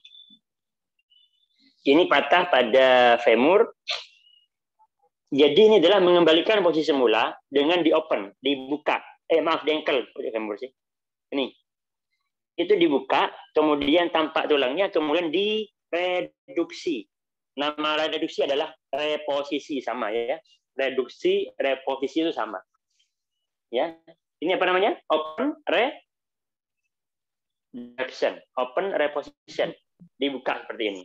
Ini patah pada femur. Jadi ini adalah mengembalikan posisi semula dengan di open, dibuka. Eh maaf, di ankle femur sih. Ini. Itu dibuka, kemudian tampak tulangnya, kemudian direduksi. Nama reduksi adalah reposisi, sama ya. Reduksi, reposisi itu sama. Ya. Ini apa namanya? Open reduction, open reposition. Dibuka seperti ini.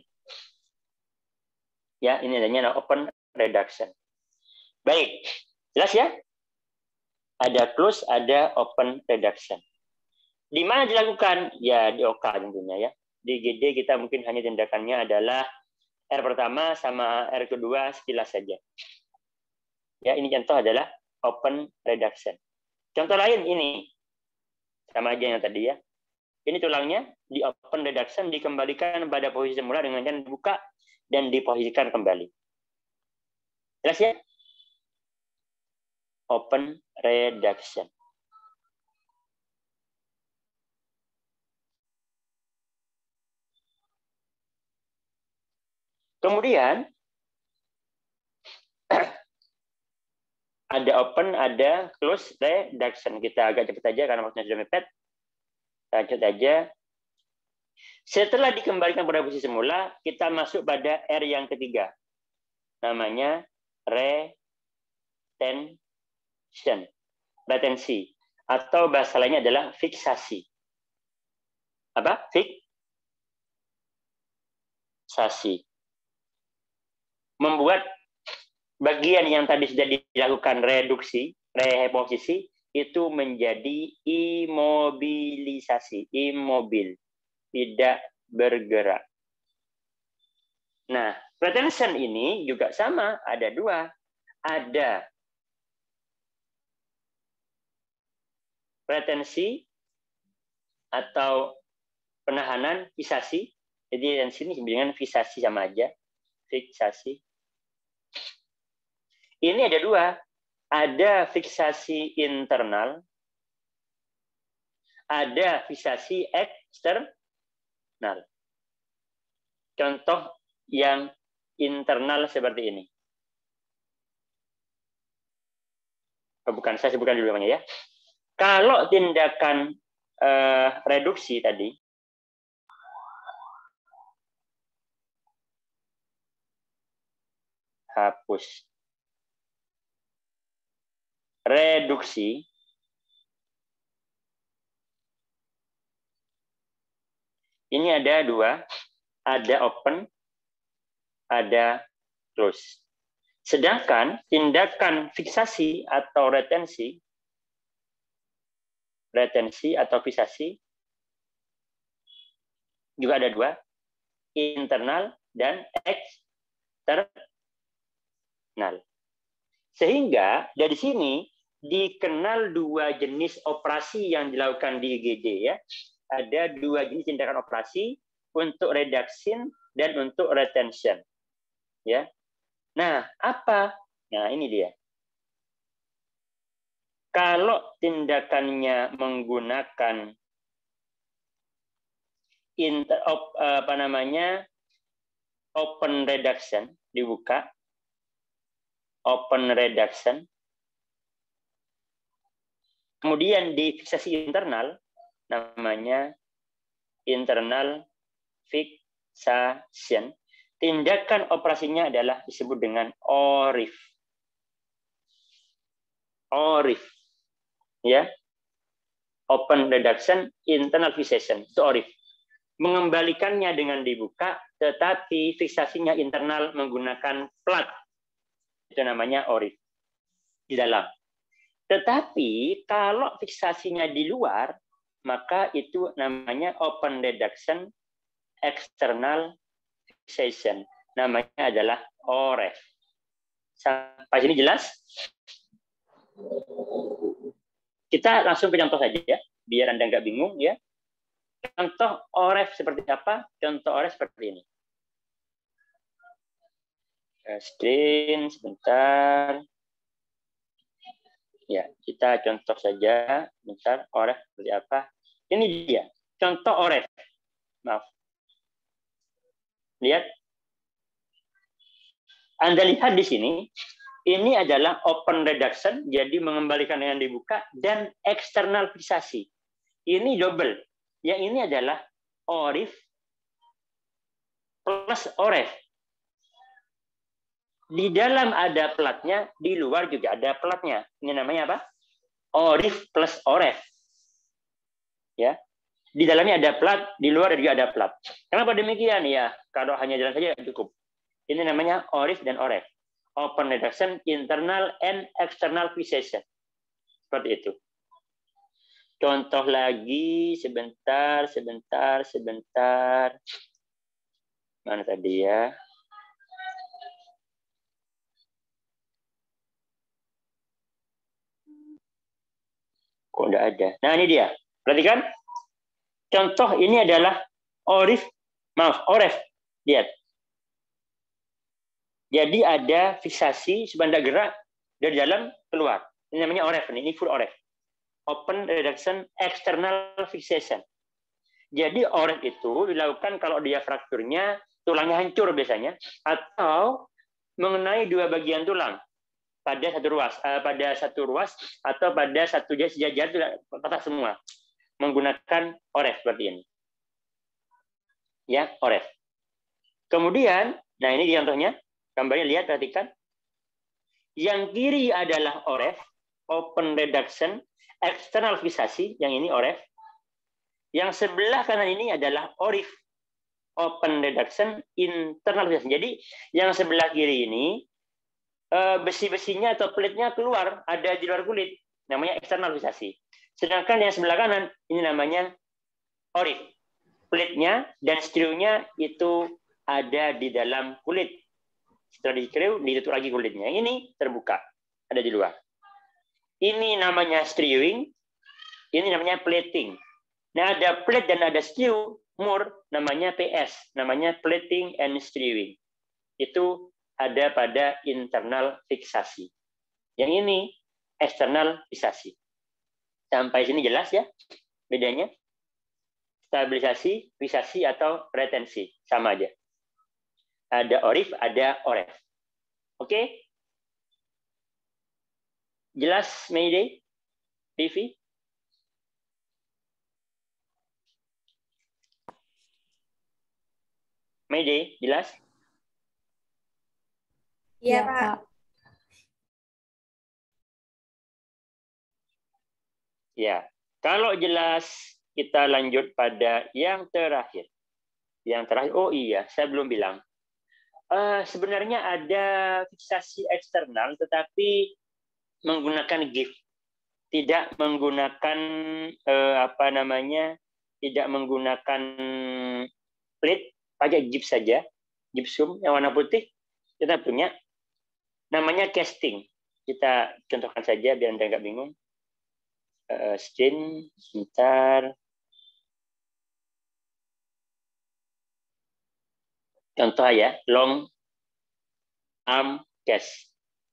Ya, ini adanya open reduction. Baik, jelas ya? Ada close, ada open reduction. Di mana dilakukan? Ya, di O K tentunya ya. Di G D kita mungkin hanya tindakannya adalah R pertama sama R kedua sekilas saja. Ya, ini contoh adalah open reduction. Contoh lain ini. Sama aja yang tadi ya. Ini tulangnya di open reduction dikembalikan pada posisi semula dengan cara dibuka dan diposisikan kembali. Jelas ya? Open reduction. Kemudian ada open, ada close reduction. Kita agak cepat aja karena waktunya sudah mepet. Lanjut aja. Setelah dikembalikan pada posisi semula, kita masuk pada R yang ketiga. Namanya retention. Retensi. Atau bahasa lainnya adalah fiksasi. Apa? Fiksasi. Membuat bagian yang tadi sudah dilakukan reduksi, reposisi, itu menjadi imobilisasi, imobil, tidak bergerak. Nah, retention ini juga sama, ada dua. Ada retensi atau penahanan, fiksasi. Jadi retensi ini dengan fiksasi sama aja, fiksasi. Ini ada dua. Ada fiksasi internal, ada fiksasi eksternal. Contoh yang internal seperti ini. Oh, bukan, saya sebutkan dulu namanya ya. Kalau tindakan eh, reduksi tadi, hapus. Reduksi ini ada dua, ada open, ada close. Sedangkan tindakan fiksasi atau retensi, retensi atau fiksasi juga ada dua, internal dan eksternal. Sehingga dari sini dikenal dua jenis operasi yang dilakukan di G D ya. Ada dua jenis tindakan operasi untuk reduction dan untuk retention. Ya. Nah, apa? Nah, ini dia. Kalau tindakannya menggunakan inter, op, apa namanya? Open reduction, dibuka. Open reduction. Kemudian di fiksasi internal namanya internal fixation. Tindakan operasinya adalah disebut dengan O R I F. O R I F. Ya. Open reduction, internal fixation. Itu O R I F. Mengembalikannya dengan dibuka, tetapi fiksasinya internal menggunakan plat. Itu namanya O R I F. Di dalam. Tetapi kalau fiksasinya di luar, maka itu namanya open reduction, external fixation. Namanya adalah O R E F. Sampai sini jelas? Kita langsung ke contoh saja ya, biar Anda nggak bingung ya. Contoh O R E F seperti apa? Contoh O R E F seperti ini. Screen sebentar. Ya, kita contoh saja. Bentar, oref seperti apa? Ini dia. Contoh oref. Maaf. Lihat. Anda lihat di sini, ini adalah open reduction, jadi mengembalikan yang dibuka, dan external fixasi. Ini double. Yang ini adalah orif plus oref. Di dalam ada platnya, di luar juga ada platnya. Ini namanya apa? Orif plus oref. Ya. Di dalamnya ada plat, di luar juga ada plat. Kenapa demikian? Ya, kalau hanya jalan saja cukup. Ini namanya orif dan oref. Open reduction, internal and external fixation. Seperti itu. Contoh lagi, sebentar, sebentar, sebentar. Mana tadi ya? Kok enggak ada? Nah, ini dia. Perhatikan. Contoh ini adalah orif, maaf, oref. Lihat. Jadi ada fiksasi sebanda gerak dari dalam keluar. Ini namanya oref. Ini full oref. Open reduction external fixation. Jadi oref itu dilakukan kalau dia frakturnya tulangnya hancur biasanya, atau mengenai dua bagian tulang pada satu ruas, uh, pada satu ruas atau pada satu sejajar itu patah semua. Menggunakan oref seperti ini. Ya, oref. Kemudian, nah ini contohnya. Gambarnya lihat, perhatikan. Yang kiri adalah oref, open reduction, external fixasi, yang ini oref. Yang sebelah kanan ini adalah orif, open reduction, internal fixasi. Jadi yang sebelah kiri ini, besi-besinya atau plate-nya keluar, ada di luar kulit, namanya external fixasi. Sedangkan yang sebelah kanan, ini namanya orif. Plate-nya dan screw-nya itu ada di dalam kulit. Setelah di-screw, ditutup lagi kulitnya. Ini terbuka, ada di luar. Ini namanya screwing, ini namanya plating. Nah, ada plate dan ada screw, mur, namanya P S, namanya plating and screwing. Itu ada pada internal fixasi. Yang ini external fixasi. Sampai sini jelas ya bedanya? Stabilisasi, fixasi, atau retensi. Sama aja. Ada orif, ada oref. Oke? Jelas, Mayday? P V? Mayday, jelas? Iya, Pak. Ya. Kalau jelas, kita lanjut pada yang terakhir. Yang terakhir, oh iya, saya belum bilang. Uh, sebenarnya ada fiksasi eksternal, tetapi menggunakan gift, tidak menggunakan uh, apa namanya, tidak menggunakan plate, pakai gips saja, gypsum yang warna putih kita punya, namanya casting. Kita contohkan saja biar Anda nggak bingung. Uh, screen, sebentar. Contoh ya, long arm cast.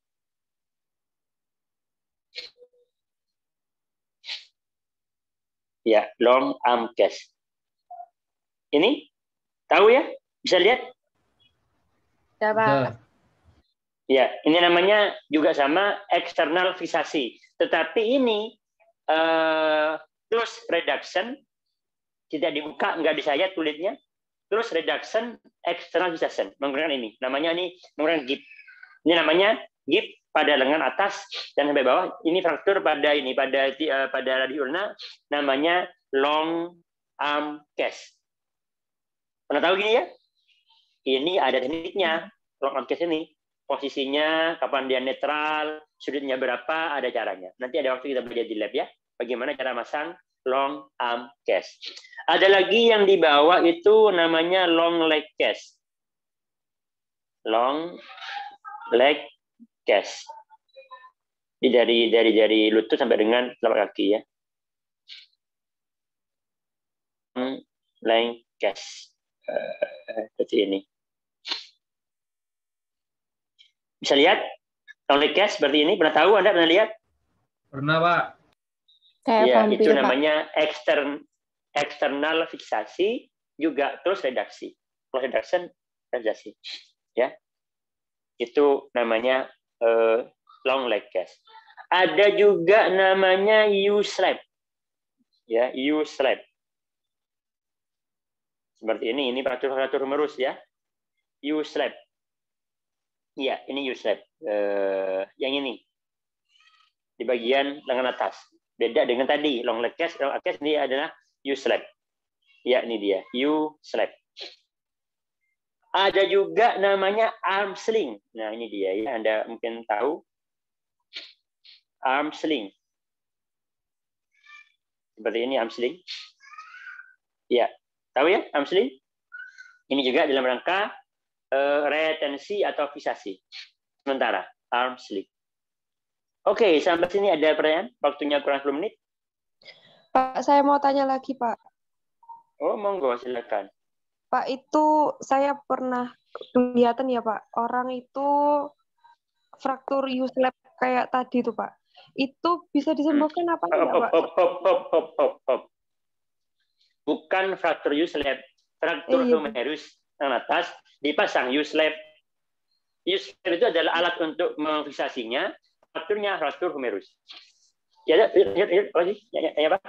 Ya, long arm cast. Ini tahu ya? Bisa lihat? Ya, Pak. Ya, ini namanya juga sama external fixasi. Tetapi ini uh, terus reduction, tidak dibuka, nggak disayat kulitnya. Terus reduction, external fixation, menggunakan ini. Namanya ini menggunakan gip. Ini namanya gip pada lengan atas dan sampai bawah. Ini fraktur pada ini pada uh, pada radiulna, namanya long arm cast. Pernah tahu gini ya? Ini ada tekniknya. Long arm cast ini posisinya, kapan dia netral, sudutnya berapa, ada caranya. Nanti ada waktu kita belajar di lab ya. Bagaimana cara masang long arm cast. Ada lagi yang di bawah itu namanya long leg cast. Long leg cast. Dari dari dari lutut sampai dengan telapak kaki ya. Long leg cast. Uh, seperti ini. Bisa lihat long leg cast seperti ini. Pernah tahu Anda pernah lihat? Pernah, Pak. Kayak Ya, vampir, itu Pak. namanya ekstern, eksternal fiksasi, juga terus redaksi. Close reduction, redaksi. Ya. Itu namanya uh, long leg case. Ada juga namanya U-slab. Ya, U-slab. Seperti ini, ini fraktur-fraktur humerus ya. U-slab. Iya, ini U-slab. Uh, yang ini. Di bagian lengan atas. Beda dengan tadi, long leg case, long leg case ini adalah U-slab. Ya, ini dia, U-slab. Ada juga namanya arm sling. Nah, ini dia ya, Anda mungkin tahu. Arm sling. Seperti ini arm sling. Ya, tahu ya arm sling? Ini juga dalam rangka uh, retensi atau fiksasi. Sementara, arm sling. Oke, sampai sini ada pertanyaan? Waktunya kurang sepuluh menit. Pak, saya mau tanya lagi, Pak. Oh, monggo, silakan. Pak, itu saya pernah kelihatan ya, Pak. Orang itu fraktur U-slab kayak tadi tuh, Pak. Itu bisa disembuhkan apa enggak, hop, Pak? Hop, hop, hop, hop, hop, hop. Bukan fraktur U-slab, fraktur eh, iya. humerus yang atas dipasang U-slab. U-slab itu adalah alat untuk memfiksasinya. Frakturnya fraktur humerus. Ya, ya, ya, ya, ya, ya, ya, Pak.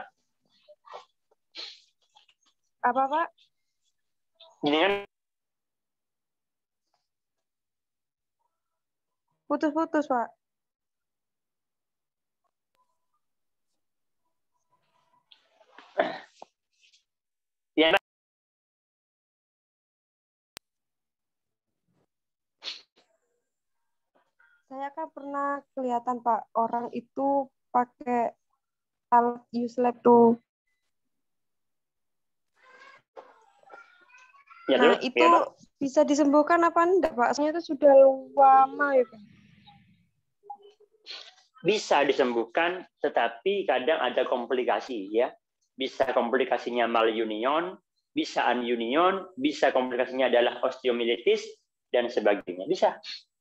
Apa, Pak? Ini kan Putus-putus, Pak. ya, Pak. Saya kan pernah kelihatan, Pak, orang itu pakai alat U-slab tuh. Ya, nah, terus, itu ya, Pak. bisa disembuhkan apa enggak, Pak? Soalnya itu sudah lama ya, Pak. Bisa disembuhkan, tetapi kadang ada komplikasi, ya. Bisa komplikasinya malunion, bisa anunion, bisa komplikasinya adalah osteomyelitis, dan sebagainya. Bisa.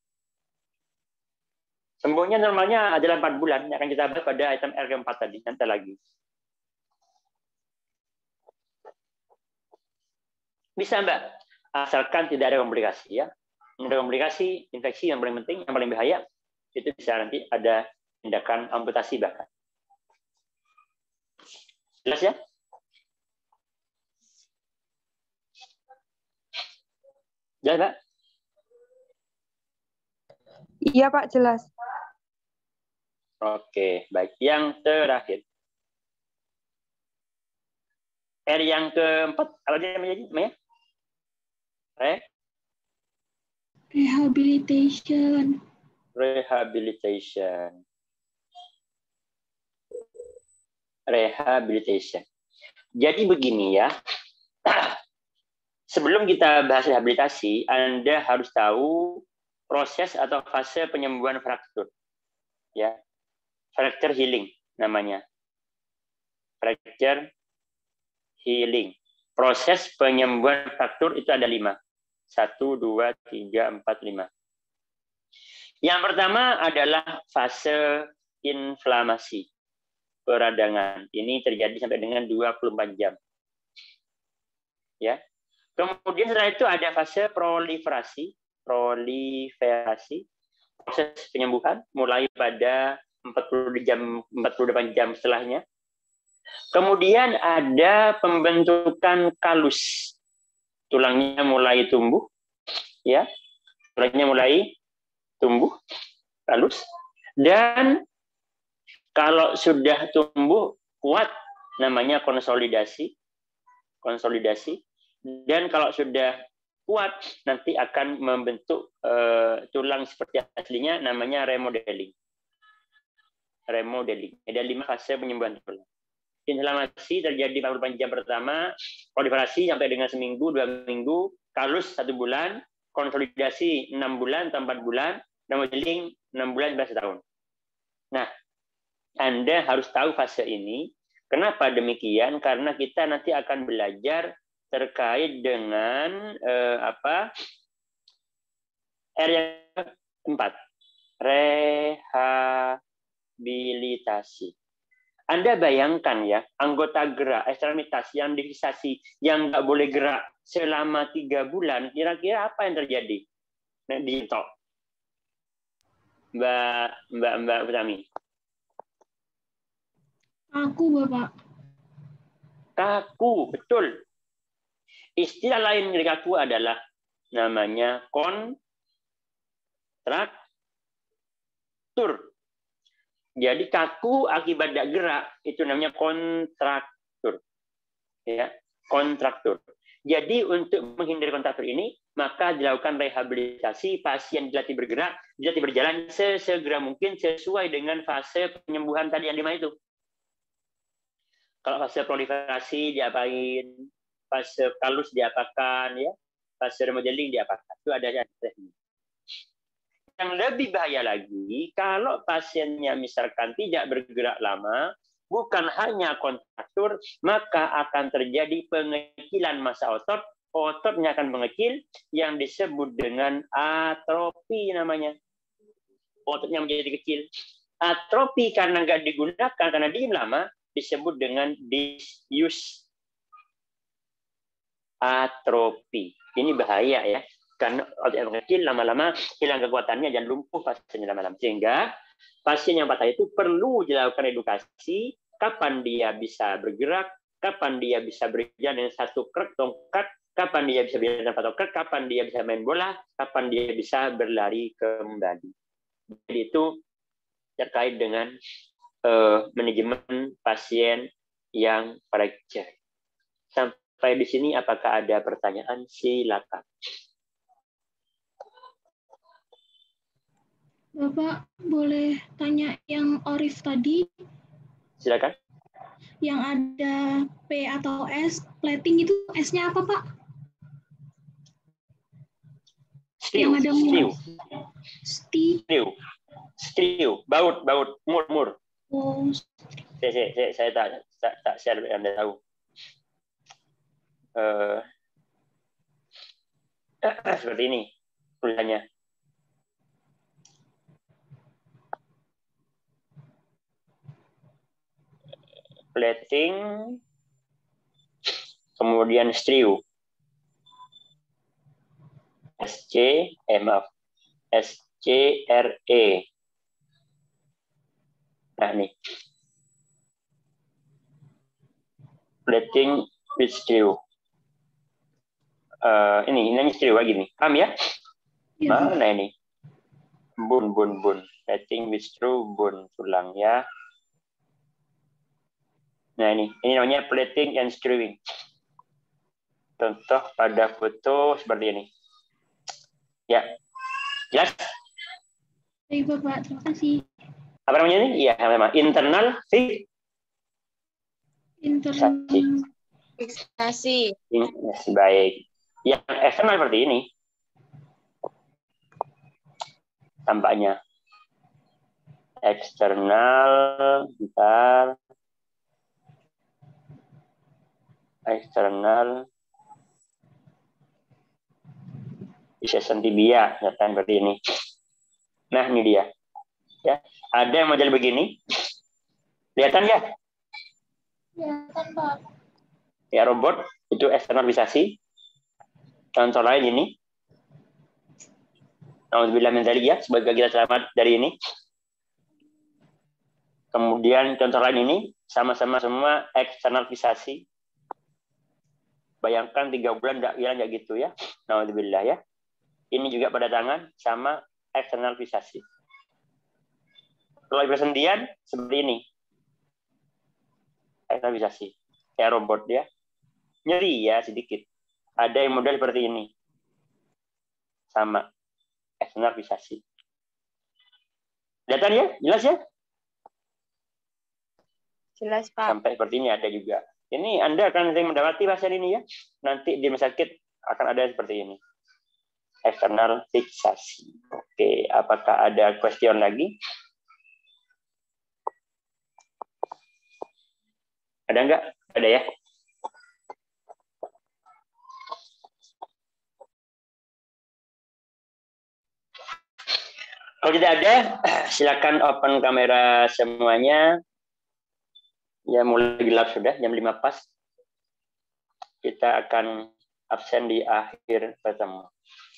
Sembuhnya normalnya adalah empat bulan. Yang akan kita bahas pada item R keempat tadi. Nanti lagi. Bisa, Mbak. Asalkan tidak ada komplikasi. Ya. Ada komplikasi, infeksi yang paling penting, yang paling bahaya, itu bisa nanti ada tindakan amputasi bahkan. Jelas ya? Jelas, Pak? Iya, Pak, jelas. Oke, baik. Yang terakhir. R yang keempat, apa dia namanya? Re? Rehabilitation. Rehabilitation. Rehabilitation. Jadi begini ya. Sebelum kita bahas rehabilitasi, Anda harus tahu proses atau fase penyembuhan fraktur. Ya. Fracture healing namanya. Fracture healing. Proses penyembuhan fraktur itu ada lima. Satu, dua, tiga, empat, lima. Yang pertama adalah fase inflamasi. Peradangan. Ini terjadi sampai dengan dua puluh empat jam. Ya. Kemudian setelah itu ada fase proliferasi. Proliferasi. Proses penyembuhan mulai pada empat puluh jam, empat puluh delapan jam setelahnya. Kemudian ada pembentukan kalus. Tulangnya mulai tumbuh, ya, tulangnya mulai tumbuh, kalus, dan kalau sudah tumbuh kuat, namanya konsolidasi, konsolidasi, dan kalau sudah kuat nanti akan membentuk uh, tulang seperti aslinya, namanya remodeling, remodeling. Ada lima fase penyembuhan tulang. Inflamasi terjadi empat puluh delapan jam pertama, proliferasi sampai dengan seminggu, dua minggu, kalus satu bulan, konsolidasi enam bulan atau empat bulan, remodeling enam bulan sampai setahun. Nah, Anda harus tahu fase ini. Kenapa demikian? Karena kita nanti akan belajar terkait dengan eh, apa? R yang keempat, rehabilitasi. rehabilitasi. Anda bayangkan ya, anggota gerak ekstremitas yang difiksasi yang nggak boleh gerak selama tiga bulan, kira-kira apa yang terjadi? Nah, di top. Mbak Mbak Mbak Utami. Kaku, Bapak. Kaku, betul. Istilah lain dari kaku adalah namanya kontraktur. Jadi kaku akibat tidak gerak itu namanya kontraktur. Ya, kontraktur. Jadi untuk menghindari kontraktur ini, maka dilakukan rehabilitasi, pasien dilatih bergerak, dilatih berjalan sesegera mungkin sesuai dengan fase penyembuhan tadi yang lima itu. Kalau fase proliferasi diapain, fase kalus diapakan, ya, fase remodeling diapakan. Itu ada teknik. Yang lebih bahaya lagi, kalau pasiennya misalkan tidak bergerak lama, bukan hanya kontraktur, maka akan terjadi pengecilan massa otot, ototnya akan mengecil, yang disebut dengan atrofi namanya. Ototnya menjadi kecil. Atrofi karena nggak digunakan, karena diem lama, disebut dengan disuse atrofi. Ini bahaya ya. Karena otot kecil lama-lama hilang kekuatannya dan lumpuh pasiennya lama-lama. Sehingga pasien yang patah itu perlu dilakukan edukasi kapan dia bisa bergerak, kapan dia bisa berjalan dengan satu krek tongkat, kapan dia bisa berjalan dengan satu krek, kapan dia bisa main bola, kapan dia bisa berlari kembali. Jadi itu terkait dengan uh, manajemen pasien yang fracture. Sampai di sini apakah ada pertanyaan? Silakan. Bapak boleh tanya yang Orif tadi? Silakan. Yang ada P atau S, plating itu S-nya apa, Pak? Stew. Yang ada Stew. Stew. Stew. Baut, baut, mur, mur. Oh. Saya, saya, saya, saya tak, tak, tak share, Anda tahu. Uh, eh, seperti ini tulisannya. Plating, kemudian stew. S C, eh maaf, S C R E. Nah, ini. Plating with stew. Uh, ini, ini stew lagi nih. Paham ya? Ya. Mana ini? Bun, bun, bun. Plating with stew, bun, tulang ya. Nah ini, ini namanya plating and screwing. Contoh pada foto seperti ini. Ya, jelas? Baik Bapak, terima kasih. Apa namanya ini? Iya, memang internal fix. Internal fiksasi. Baik. Yang eksternal seperti ini. Tampaknya. Eksternal, bentar. Eksternal dissection tibia, datang seperti ini. Nah, ini dia. Ya, ada yang model begini. Kelihatan ya? Kelihatan, Pak. Ya, robot itu eksternalisasi. Contoh lain ini. Alhamdulillah min dzalik ya, sebagai kita selamat dari ini. Kemudian contoh lain ini sama-sama semua eksternalisasi. Bayangkan tiga bulan tidak hilang ya gitu ya. Alhamdulillah ya. Ini juga pada tangan sama eksternalisasi. Kalau persendian seperti ini. Eksternalisasi. Kayak robot ya. Nyeri ya sedikit. Ada yang model seperti ini. Sama. Eksternalisasi. Kelihatan ya? Jelas ya? Jelas, Pak. Sampai seperti ini ada juga. Ini Anda akan sering mendapati pasien ini ya. Nanti di rumah sakit akan ada seperti ini. Eksternal fiksasi. Oke, apakah ada question lagi? Ada enggak? Ada ya? Kalau tidak ada, silakan open kamera semuanya. Ya mulai gelap sudah, jam lima pas. Kita akan absen di akhir pertemuan.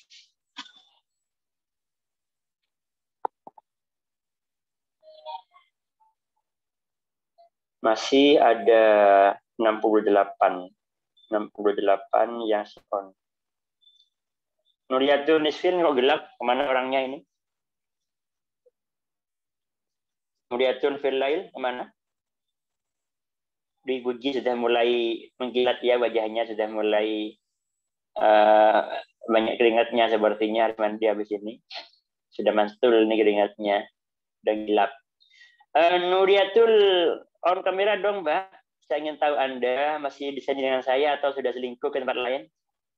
Masih ada enam puluh delapan. enam puluh delapan yang on. Nuriatul Nisfin kok gelap? Kemana orangnya ini? Nuriatul Firlail kemana? Di Guji sudah mulai mengkilat ya wajahnya, sudah mulai uh, banyak keringatnya sepertinya harus mandi habis ini. Sudah mantul nih keringatnya. Udah gelap. Uh, Nuriatul on kamera dong, Mbak. Saya ingin tahu Anda masih di sini dengan saya atau sudah selingkuh ke tempat lain?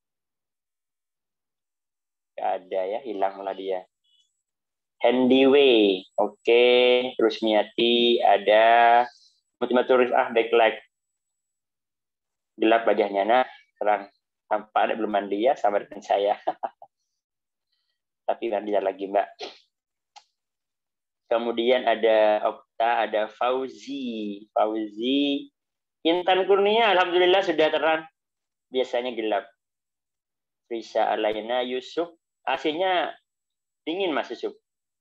Gak ada ya, hilanglah dia. Handyway, oke. Okay. Terus Miati, ada. Motivator ah, backlight. Gelap wajahnya, nah. Terang. Tampak ada belum mandi ya, sama dengan saya. Tapi mandi lagi, Mbak. Kemudian ada Okta, ada Fauzi. Fauzi. Intan Kurnia, alhamdulillah sudah terang. Biasanya gelap. Risa Alaina Yusuf. A C-nya dingin, Mas Yusuf.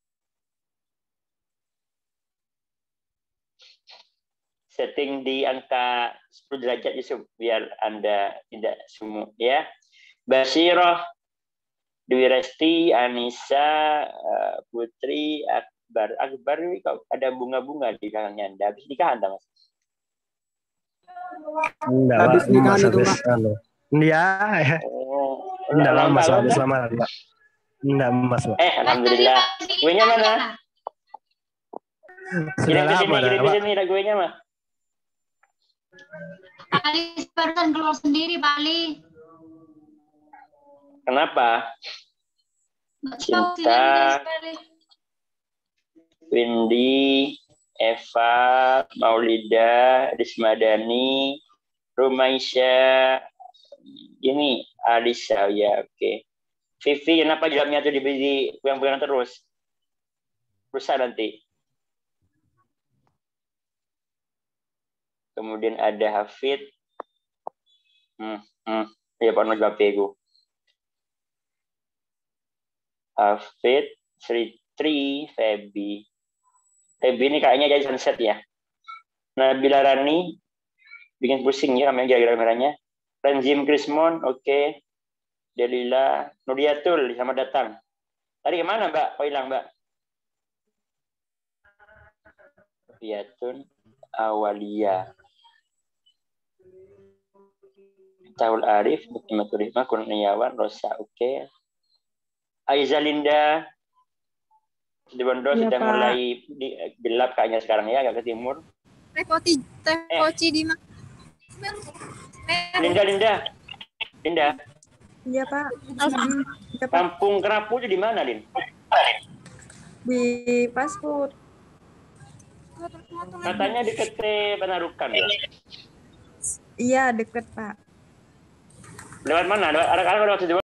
Setting di angka sepuluh derajat Yusuf, biar Anda tidak sumuk ya. Basiroh, Dwi Resti, Anissa, Putri, Akbar. Akbar, ada bunga-bunga di belakangnya Anda. Habis nikahan, Mas? Enggak, habis nikah itu, Pak. Iya, ya. Oh, enggak lama, Mas. Habis lama, Pak. Enggak, Mas, Pak. Eh, alhamdulillah. Kuenya mana? Sudah lama, Pak. Kirim ke sini, kuenya mah. Ali barusan keluar sendiri, Pak Ali. Kenapa? Cinta, Windy, Eva, Maulida, Rismadani, Rumaisya, ini Alisa ya, oke. Okay. Vivi, kenapa jawabnya tuh diberi pegang-pegang terus? Rusak nanti. Kemudian ada Hafid, hmm, hmm, ya pernah jawab ego. Hafid, Sri Tri, Febi. Febi ini kayaknya jadi sunset ya. Nabila Rani, bikin pusing ya namanya gara-gara merahnya. Renzim Krismon, oke. Okay. Delila, Nuriatul, selamat datang. Tadi kemana Mbak? Kok hilang Mbak? Nuriatul, Awalia. Taul Arif, Buktimatul Hikmah, Kurniawan, Rosa, oke. Okay. Aiza Linda, di Bondo ya, sudah Pak. Mulai di, gelap kayaknya sekarang ya, agak ke timur. Teh Poci, Teh Poci eh. di mana? Linda, Linda, Linda. Iya Pak. Ya, Pak. Kampung Kerapu itu di mana, Lin? Di Pasput. Katanya deket Penarukan ya? Iya, deket Pak. Lewat mana? Lewat arah-arah waktu